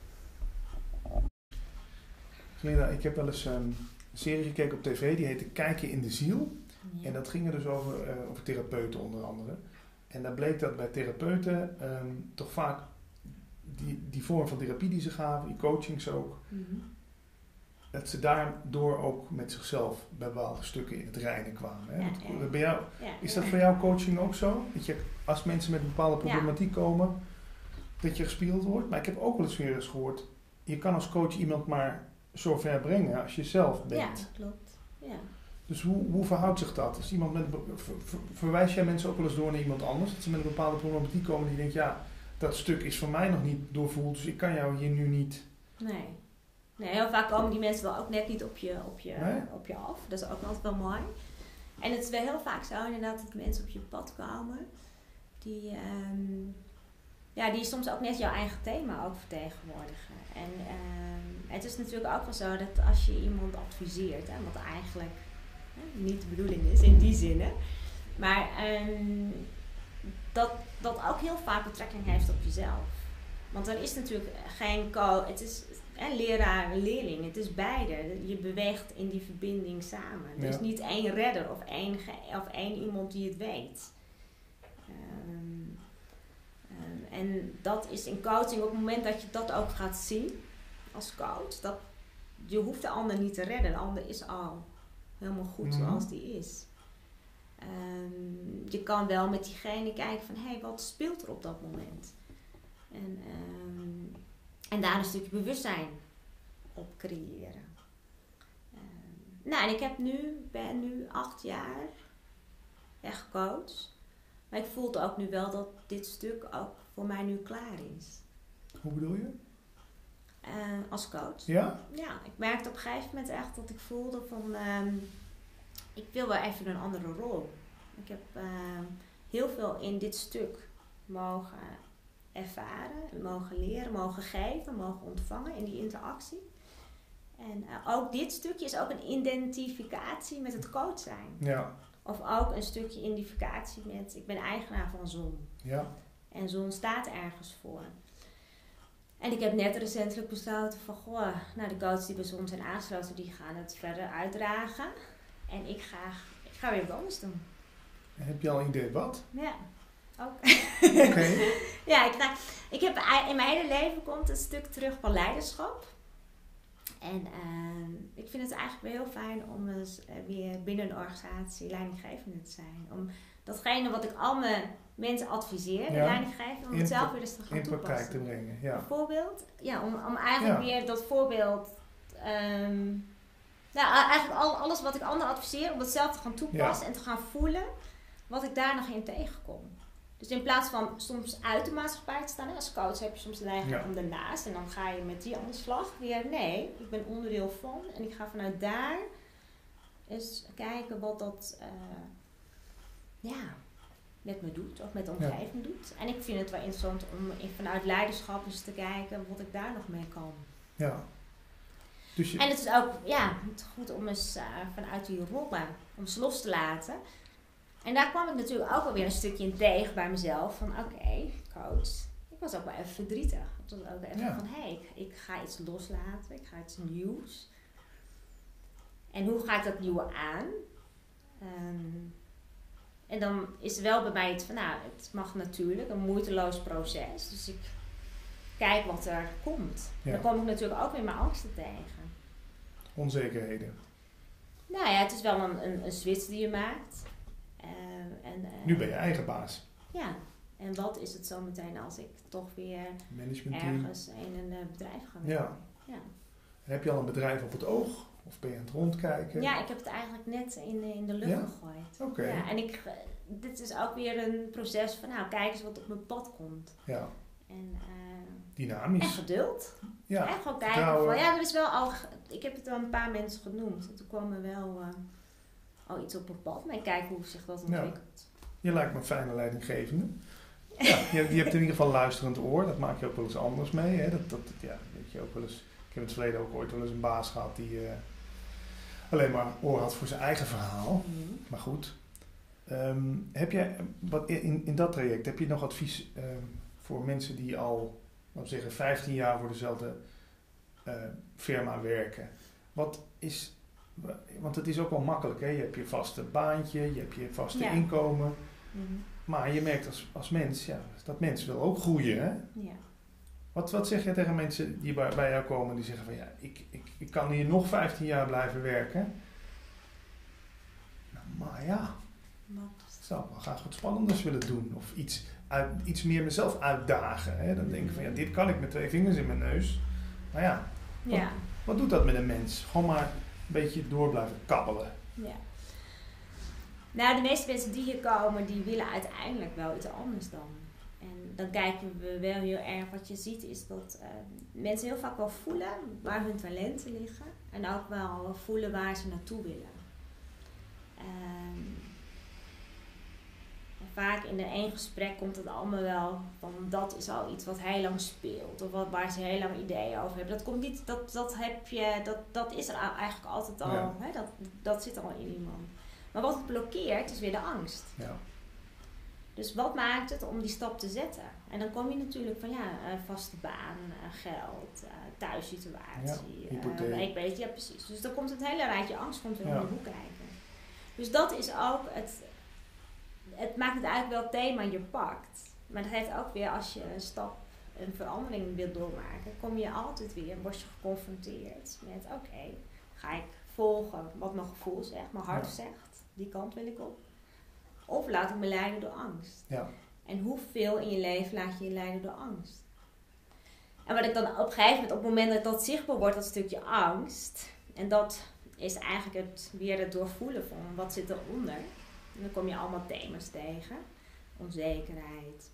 Linda, ik heb wel eens een serie gekeken op tv, die heette Kijken in de Ziel. Ja. En dat ging er dus over, uh, over therapeuten onder andere. En daar bleek dat bij therapeuten um, toch vaak die, die vorm van therapie die ze gaven, die coachings ook, mm-hmm. dat ze daardoor ook met zichzelf bij bepaalde stukken in het reinen kwamen. Hè? Ja, dat, ja. Bij jou, ja, is dat ja. voor jou coaching ook zo? Dat je als mensen met een bepaalde problematiek ja. komen, dat je gespiegeld wordt? Maar ik heb ook wel eens weer eens gehoord, je kan als coach iemand maar zo ver brengen als je zelf bent. Ja, klopt. Ja. Dus hoe, hoe verhoudt zich dat? Als iemand met, ver, ver, verwijs jij mensen ook wel eens door naar iemand anders? Dat ze met een bepaalde problematiek komen die denkt, ja, dat stuk is voor mij nog niet doorvoeld, dus ik kan jou hier nu niet... Nee. Nee, heel vaak komen die mensen wel ook net niet op je, op je, nee? op je af. Dat is ook altijd wel mooi. En het is wel heel vaak zo inderdaad dat mensen op je pad komen die, um, ja, die soms ook net jouw eigen thema ook vertegenwoordigen. En um, het is natuurlijk ook wel zo dat als je iemand adviseert, hè, wat eigenlijk hè, niet de bedoeling is in die zin, hè, maar um, dat dat ook heel vaak betrekking heeft op jezelf. Want er is natuurlijk geen co- het is hè, leraar en leerling, het is beide. Je beweegt in die verbinding samen. Er Ja. is niet één redder of één, ge- of één iemand die het weet. Um, um, en dat is in coaching op het moment dat je dat ook gaat zien als coach. Dat, je hoeft de ander niet te redden, de ander is al helemaal goed Mm-hmm. zoals die is. Um, je kan wel met diegene kijken van hé, hey, wat speelt er op dat moment? En, um, en daar een stukje bewustzijn op creëren. Um, nou, en ik heb nu, ben nu acht jaar echt gecoacht. Maar ik voelde ook nu wel dat dit stuk ook voor mij nu klaar is. Hoe bedoel je? Uh, als coach. Ja? Ja, ik merkte op een gegeven moment echt dat ik voelde van... Um, ik wil wel even een andere rol. Ik heb uh, heel veel in dit stuk mogen ervaren, mogen leren, mogen geven, mogen ontvangen in die interactie. En uh, ook dit stukje is ook een identificatie met het coach zijn. Ja. Of ook een stukje identificatie met, ik ben eigenaar van Zon. Ja. En Zon staat ergens voor. En ik heb net recentelijk besloten van, goh, nou de coaches die bij Zon zijn aangesloten, die gaan het verder uitdragen. En ik ga, ik ga weer wat anders doen. Heb je al een idee wat? Ja, ook. Oké. Okay. Ja, ik, ga, ik heb in mijn hele leven komt een stuk terug van leiderschap. En uh, ik vind het eigenlijk wel heel fijn om eens uh, weer binnen een organisatie leidinggevende te zijn. Om datgene wat ik al mijn mensen adviseer, de ja. leidinggevende, om het zelf weer eens te gaan in toepassen. praktijk te brengen, ja. Bijvoorbeeld, ja, om, om eigenlijk ja. weer dat voorbeeld... Um, nou, eigenlijk al, alles wat ik anderen adviseer, om dat zelf te gaan toepassen ja. en te gaan voelen wat ik daar nog in tegenkom. Dus in plaats van soms uit de maatschappij te staan, als coach heb je soms de neiging ja. om ernaast en dan ga je met die aan de slag. Weer nee, ik ben onderdeel van en ik ga vanuit daar eens kijken wat dat uh, ja, met me doet of met de omgeving ja. doet. En ik vind het wel interessant om vanuit leiderschap eens te kijken wat ik daar nog mee kan. Ja. Dus je... En het is ook ja, goed om eens uh, vanuit die rollen, om eens los te laten. En daar kwam ik natuurlijk ook wel weer een stukje in tegen bij mezelf. Van oké, okay, coach, ik was ook wel even verdrietig. Ik was ook even ja. van hé, hey, ik, ik ga iets loslaten, ik ga iets nieuws. En hoe ga ik dat nieuwe aan? Um, en dan is er wel bij mij het van nou, het mag natuurlijk, een moeiteloos proces. Dus ik kijk wat er komt. Ja. Dan kom ik natuurlijk ook weer mijn angsten tegen. Onzekerheden. Nou ja, het is wel een, een, een switch die je maakt. Uh, en, uh, nu ben je eigen baas. Ja, en wat is het zo meteen als ik toch weer ergens in een uh, bedrijf ga werken? Ja. ja. Heb je al een bedrijf op het oog? Of ben je aan het rondkijken? Ja, ik heb het eigenlijk net in, in de lucht ja? gegooid. Oké. Okay. Ja, en ik, dit is ook weer een proces van, nou, kijk eens wat op mijn pad komt. Ja. En, uh, dynamisch. En geduld. Ja. En gewoon kijken van, ja, er is wel al, ik heb het al een paar mensen genoemd. En toen kwam er wel uh, al iets op mijn pad. Maar kijken hoe zich dat ontwikkelt. Ja. Je lijkt me een fijne leidinggevende. Ja, je, je hebt in ieder geval een luisterend oor. Dat maak je ook wel eens anders mee. Hè? Dat, dat, ja, weet je ook wel eens, ik heb in het verleden ook ooit wel eens een baas gehad die uh, alleen maar oor had voor zijn eigen verhaal. Mm. Maar goed. Um, heb jij, wat in, in dat traject, heb je nog advies um, voor mensen die al, laten we zeggen, vijftien jaar voor dezelfde uh, firma werken? Wat is, want het is ook wel makkelijk, hè? Je hebt je vaste baantje, je hebt je vaste ja. inkomen. Mm-hmm. Maar je merkt als, als mens, ja, dat mensen wil ook groeien, hè? Ja. Wat, wat zeg je tegen mensen die bij, bij jou komen die zeggen van ja, ik, ik, ik kan hier nog vijftien jaar blijven werken. Nou, maar ja, ik zou wel graag wat spannenders willen doen. Of iets, uit, iets meer mezelf uitdagen. Hè? Dan denk ik van ja, dit kan ik met twee vingers in mijn neus. Maar ja, wat, ja. wat doet dat met een mens? Gewoon maar een beetje door blijven kabbelen. Ja. Nou, de meeste mensen die hier komen, die willen uiteindelijk wel iets anders dan. En dan kijken we wel heel erg, wat je ziet is dat uh, mensen heel vaak wel voelen waar hun talenten liggen. En ook wel voelen waar ze naartoe willen. Um, en vaak in een één gesprek komt het allemaal wel van dat is al iets wat heel lang speelt. Of wat, waar ze heel lang ideeën over hebben. Dat komt niet, dat, dat heb je, dat, dat is er eigenlijk altijd al. Ja. Hè? Dat, dat zit al in iemand. Maar wat het blokkeert is weer de angst. Ja. Dus wat maakt het om die stap te zetten? En dan kom je natuurlijk van ja, uh, vaste baan, uh, geld, uh, thuissituatie, ja, hypotheek. Uh, ik weet, ja precies. Dus dan komt het hele rijtje angst komt weer ja. om de hoek kijken. Dus dat is ook het, het maakt het eigenlijk wel thema je pakt. Maar dat heeft ook weer als je een stap, een verandering wilt doormaken, kom je altijd weer, word je geconfronteerd met oké, okay, ga ik volgen wat mijn gevoel zegt, mijn hart ja. zegt, die kant wil ik op. Of laat ik me leiden door angst. Ja. En hoeveel in je leven laat je je leiden door angst? En wat ik dan op een gegeven moment, op het moment dat dat zichtbaar wordt, dat stukje angst. En dat is eigenlijk het, weer het doorvoelen van wat zit eronder. En dan kom je allemaal thema's tegen. Onzekerheid.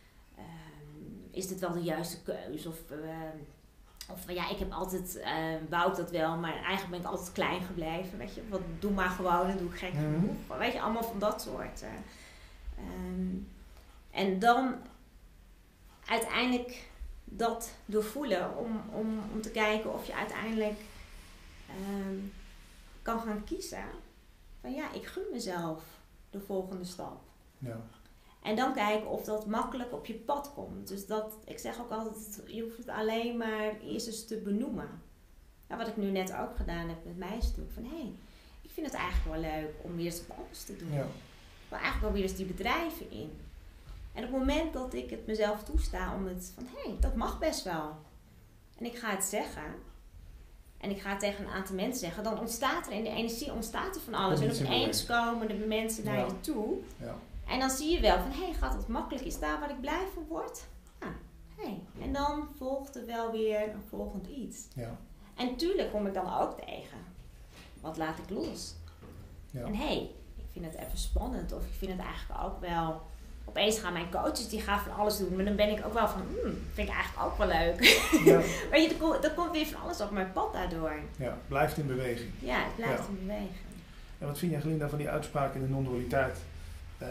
Um, is dit wel de juiste keus? Of, uh, of ja, ik heb altijd, uh, wou ik dat wel, maar eigenlijk ben ik altijd klein gebleven. Weet je, wat, doe maar gewoon en doe ik gek genoeg. Mm-hmm. Weet je, allemaal van dat soort. Uh, um, en dan uiteindelijk dat doorvoelen om, om, om te kijken of je uiteindelijk um, kan gaan kiezen. Van ja, ik gun mezelf de volgende stap. Ja. En dan kijken of dat makkelijk op je pad komt. Dus dat, ik zeg ook altijd, je hoeft het alleen maar eerst eens te benoemen. Ja, wat ik nu net ook gedaan heb met mijn stuk. Van hé, hey, ik vind het eigenlijk wel leuk om weer eens wat anders te doen. Ja. Ik wil eigenlijk wel weer eens die bedrijven in. En op het moment dat ik het mezelf toesta om het van hé, hey, dat mag best wel. En ik ga het zeggen. En ik ga het tegen een aantal mensen zeggen. Dan ontstaat er in de energie ontstaat er van alles. En opeens komen de mensen naar ja. je toe. Ja. En dan zie je wel van, hé, hey, gaat het makkelijk? Is daar waar ik blij van word? Ja, hey. En dan volgt er wel weer een volgend iets. Ja. En tuurlijk kom ik dan ook tegen. Wat laat ik los? Ja. En hé, hey, ik vind het even spannend. Of ik vind het eigenlijk ook wel... Opeens gaan mijn coaches, die gaan van alles doen. Maar dan ben ik ook wel van, hmm, vind ik eigenlijk ook wel leuk. Ja. Weet je, er komt, er komt weer van alles op mijn pad daardoor. Ja, blijft in beweging. Ja, het blijft ja. in beweging. En wat vind jij, Glinda, van die uitspraak in de non-dualiteit? Uh,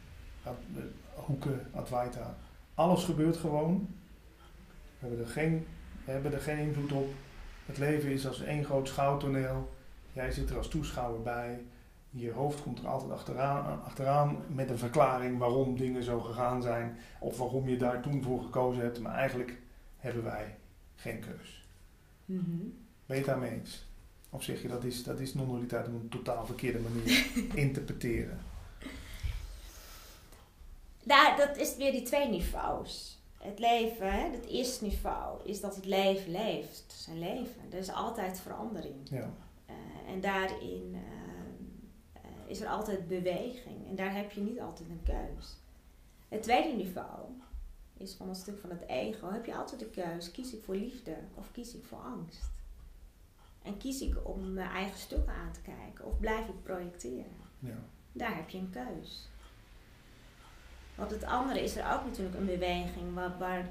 Hoeken, Advaita. Alles gebeurt gewoon. We hebben, er geen, we hebben er geen invloed op. Het leven is als één groot schouwtoneel. Jij zit er als toeschouwer bij. Je hoofd komt er altijd achteraan, achteraan met een verklaring waarom dingen zo gegaan zijn. Of waarom je daar toen voor gekozen hebt. Maar eigenlijk hebben wij geen keus. Mm-hmm. Ben je het daarmee eens? Of zeg je dat is, dat is non-dualiteit op een totaal verkeerde manier interpreteren? Daar, dat is weer die twee niveaus. Het leven, hè, het eerste niveau is dat het leven leeft. Zijn leven. Er is altijd verandering. Ja. Uh, en daarin uh, uh, is er altijd beweging. En daar heb je niet altijd een keus. Het tweede niveau is van een stuk van het ego. Heb je altijd de keus. Kies ik voor liefde of kies ik voor angst? En kies ik om mijn eigen stukken aan te kijken of blijf ik projecteren? Ja. Daar heb je een keus. Want het andere is er ook natuurlijk een beweging waar, waar,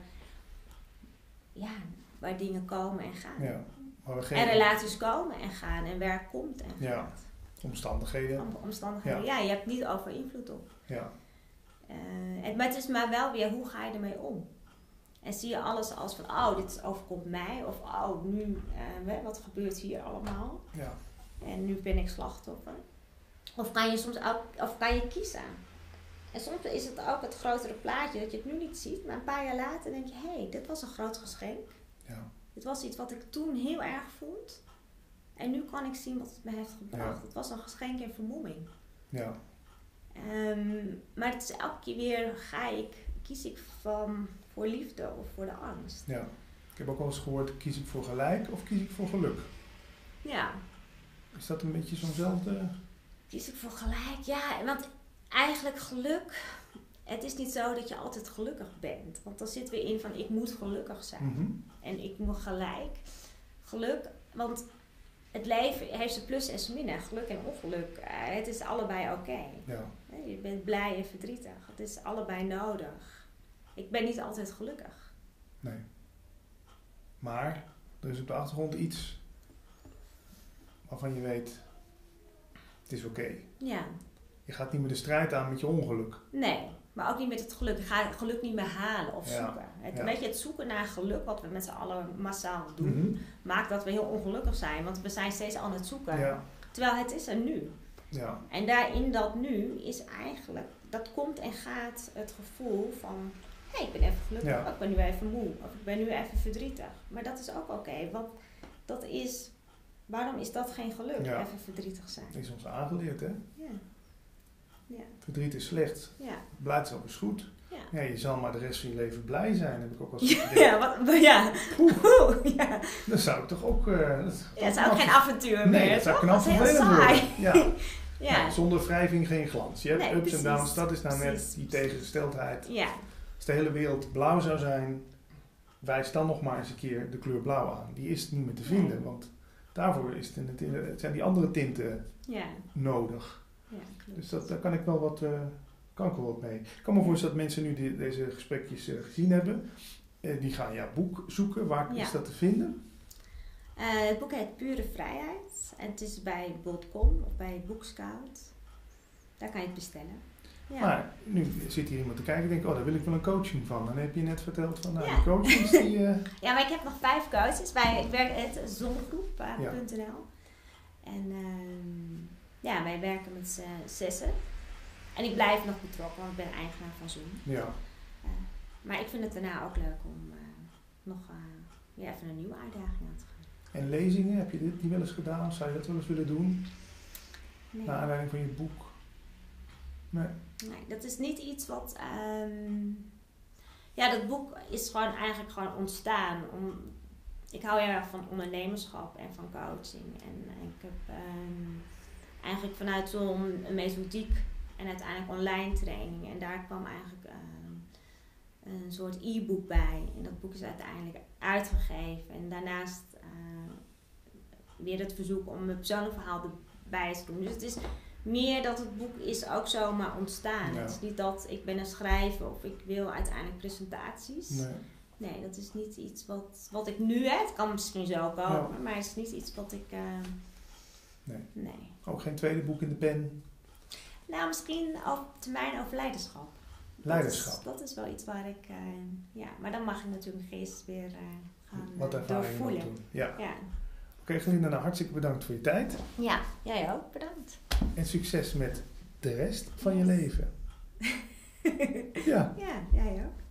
ja, waar dingen komen en gaan. Ja, maar we geen... En relaties komen en gaan en werk komt en ja. gaat. Omstandigheden. Om, omstandigheden. Ja. Ja. ja, je hebt niet over invloed op. Ja. Uh, en, maar het is maar wel weer, hoe ga je ermee om? En zie je alles als van, oh, dit overkomt mij. Of, oh, nu, uh, wat gebeurt hier allemaal? Ja. En nu ben ik slachtoffer. Of kan je soms ook, of kan je kiezen? En soms is het ook het grotere plaatje dat je het nu niet ziet. Maar een paar jaar later denk je, hé, hey, dit was een groot geschenk. Ja. Dit was iets wat ik toen heel erg vond. En nu kan ik zien wat het me heeft gebracht. Ja. Het was een geschenk in vermomming. Ja. Um, maar het is elke keer weer, ga ik, kies ik van, voor liefde of voor de angst. Ja. Ik heb ook wel eens gehoord, kies ik voor gelijk of kies ik voor geluk? Ja. Is dat een beetje zo'nzelfde... Kies ik voor gelijk? Ja, want eigenlijk geluk, het is niet zo dat je altijd gelukkig bent. Want dan zit weer in van, ik moet gelukkig zijn. Mm-hmm. En ik moet gelijk. Geluk, want het leven heeft zijn plus en zijn min. Geluk en ongeluk, het is allebei oké. Okay. Ja. Je bent blij en verdrietig. Het is allebei nodig. Ik ben niet altijd gelukkig. Nee. Maar er is op de achtergrond iets waarvan je weet, het is oké. Okay. Ja. Je gaat niet meer de strijd aan met je ongeluk. Nee, maar ook niet met het geluk. Je gaat geluk niet meer halen of ja. zoeken. Het, ja. Weet je, het zoeken naar geluk, wat we met z'n allen massaal doen, mm-hmm. maakt dat we heel ongelukkig zijn. Want we zijn steeds aan het zoeken. Ja. Terwijl het is er nu. Ja. En daarin dat nu is eigenlijk, dat komt en gaat het gevoel van, hé, hey, ik ben even gelukkig, Ja. of ik ben nu even moe, of ik ben nu even verdrietig. Maar dat is ook oké, okay, want dat is, waarom is dat geen geluk, Ja. even verdrietig zijn? Dat is ons aangeleerd, hè? Ja. Ja. Verdriet is slecht, Ja. blijdschap is goed. Ja. Ja, je zal maar de rest van je leven blij zijn, heb ik ook wel eens Ja, gedacht. ja, wat, ja. Oeh, ja. Dan zou ik toch ook... Uh, dat, Ja, het is ook geen avontuur nee, meer, Nee, dat zou toch? knap Dat is heel vervelend saai. worden. Ja. Ja. Nou, zonder wrijving geen glans. Je hebt Nee, ups precies. en downs, dat is nou Precies. net die tegengesteldheid. Ja. Als de hele wereld blauw zou zijn, wijs dan nog maar eens een keer de kleur blauw aan. Die is niet meer te vinden, Nee. want daarvoor is het, het zijn die andere tinten Ja. nodig. Ja, klopt. Dus dat, daar kan ik wel wat, uh, kan ik wel wat mee. Ik kan me voorstellen dat mensen nu die, deze gesprekjes uh, gezien hebben. Uh, die gaan jouw boek zoeken. Waar Ja. is dat te vinden? Uh, het boek heet Pure Vrijheid. En het is bij bol punt com of bij Bookscout. Daar kan je het bestellen. Ja. Maar nu zit hier iemand te kijken en denkt, oh, daar wil ik wel een coaching van. Dan heb je net verteld van, nou, Ja. die coachings die... Uh... ja, maar ik heb nog vijf coaches bij, ik werk het zonnegroep punt n l. Ja. En uh, ja, wij werken met z'n zessen. En ik blijf nog betrokken, want ik ben eigenaar van Zoom. Ja. Uh, maar ik vind het daarna ook leuk om uh, nog uh, weer even een nieuwe uitdaging aan te gaan. En lezingen, heb je dit, die wel eens gedaan? Zou je dat wel eens willen doen? Nee. Naar aanleiding van je boek? Nee. Nee, dat is niet iets wat... Um, ja, dat boek is gewoon eigenlijk gewoon ontstaan. Om, ik hou heel erg van ondernemerschap en van coaching. En uh, ik heb um, eigenlijk vanuit zo'n methodiek en uiteindelijk online training. En daar kwam eigenlijk um, een soort e-book bij. En dat boek is uiteindelijk uitgegeven. En daarnaast uh, weer het verzoek om mijn persoonlijk verhaal erbij te doen. Dus het is... meer dat het boek is ook zomaar ontstaan. Ja. Het is niet dat ik ben een schrijver of ik wil uiteindelijk presentaties. Nee. Nee, dat is niet iets wat, wat ik nu heb. Het kan misschien zo komen, Ja. maar het is niet iets wat ik... Uh, nee. nee. Ook geen tweede boek in de pen? Nou, misschien op termijn over leiderschap. Leiderschap. Dat is, dat is wel iets waar ik... Uh, ja, maar dan mag ik natuurlijk mijn geest weer uh, gaan Wat uh, ervaring doorvoelen. doen. Ja. Ja. Oké, okay, Gelinda, nou hartstikke bedankt voor je tijd. Ja, jij ook. Bedankt. En succes met de rest van je leven. Ja. Ja, jij ook.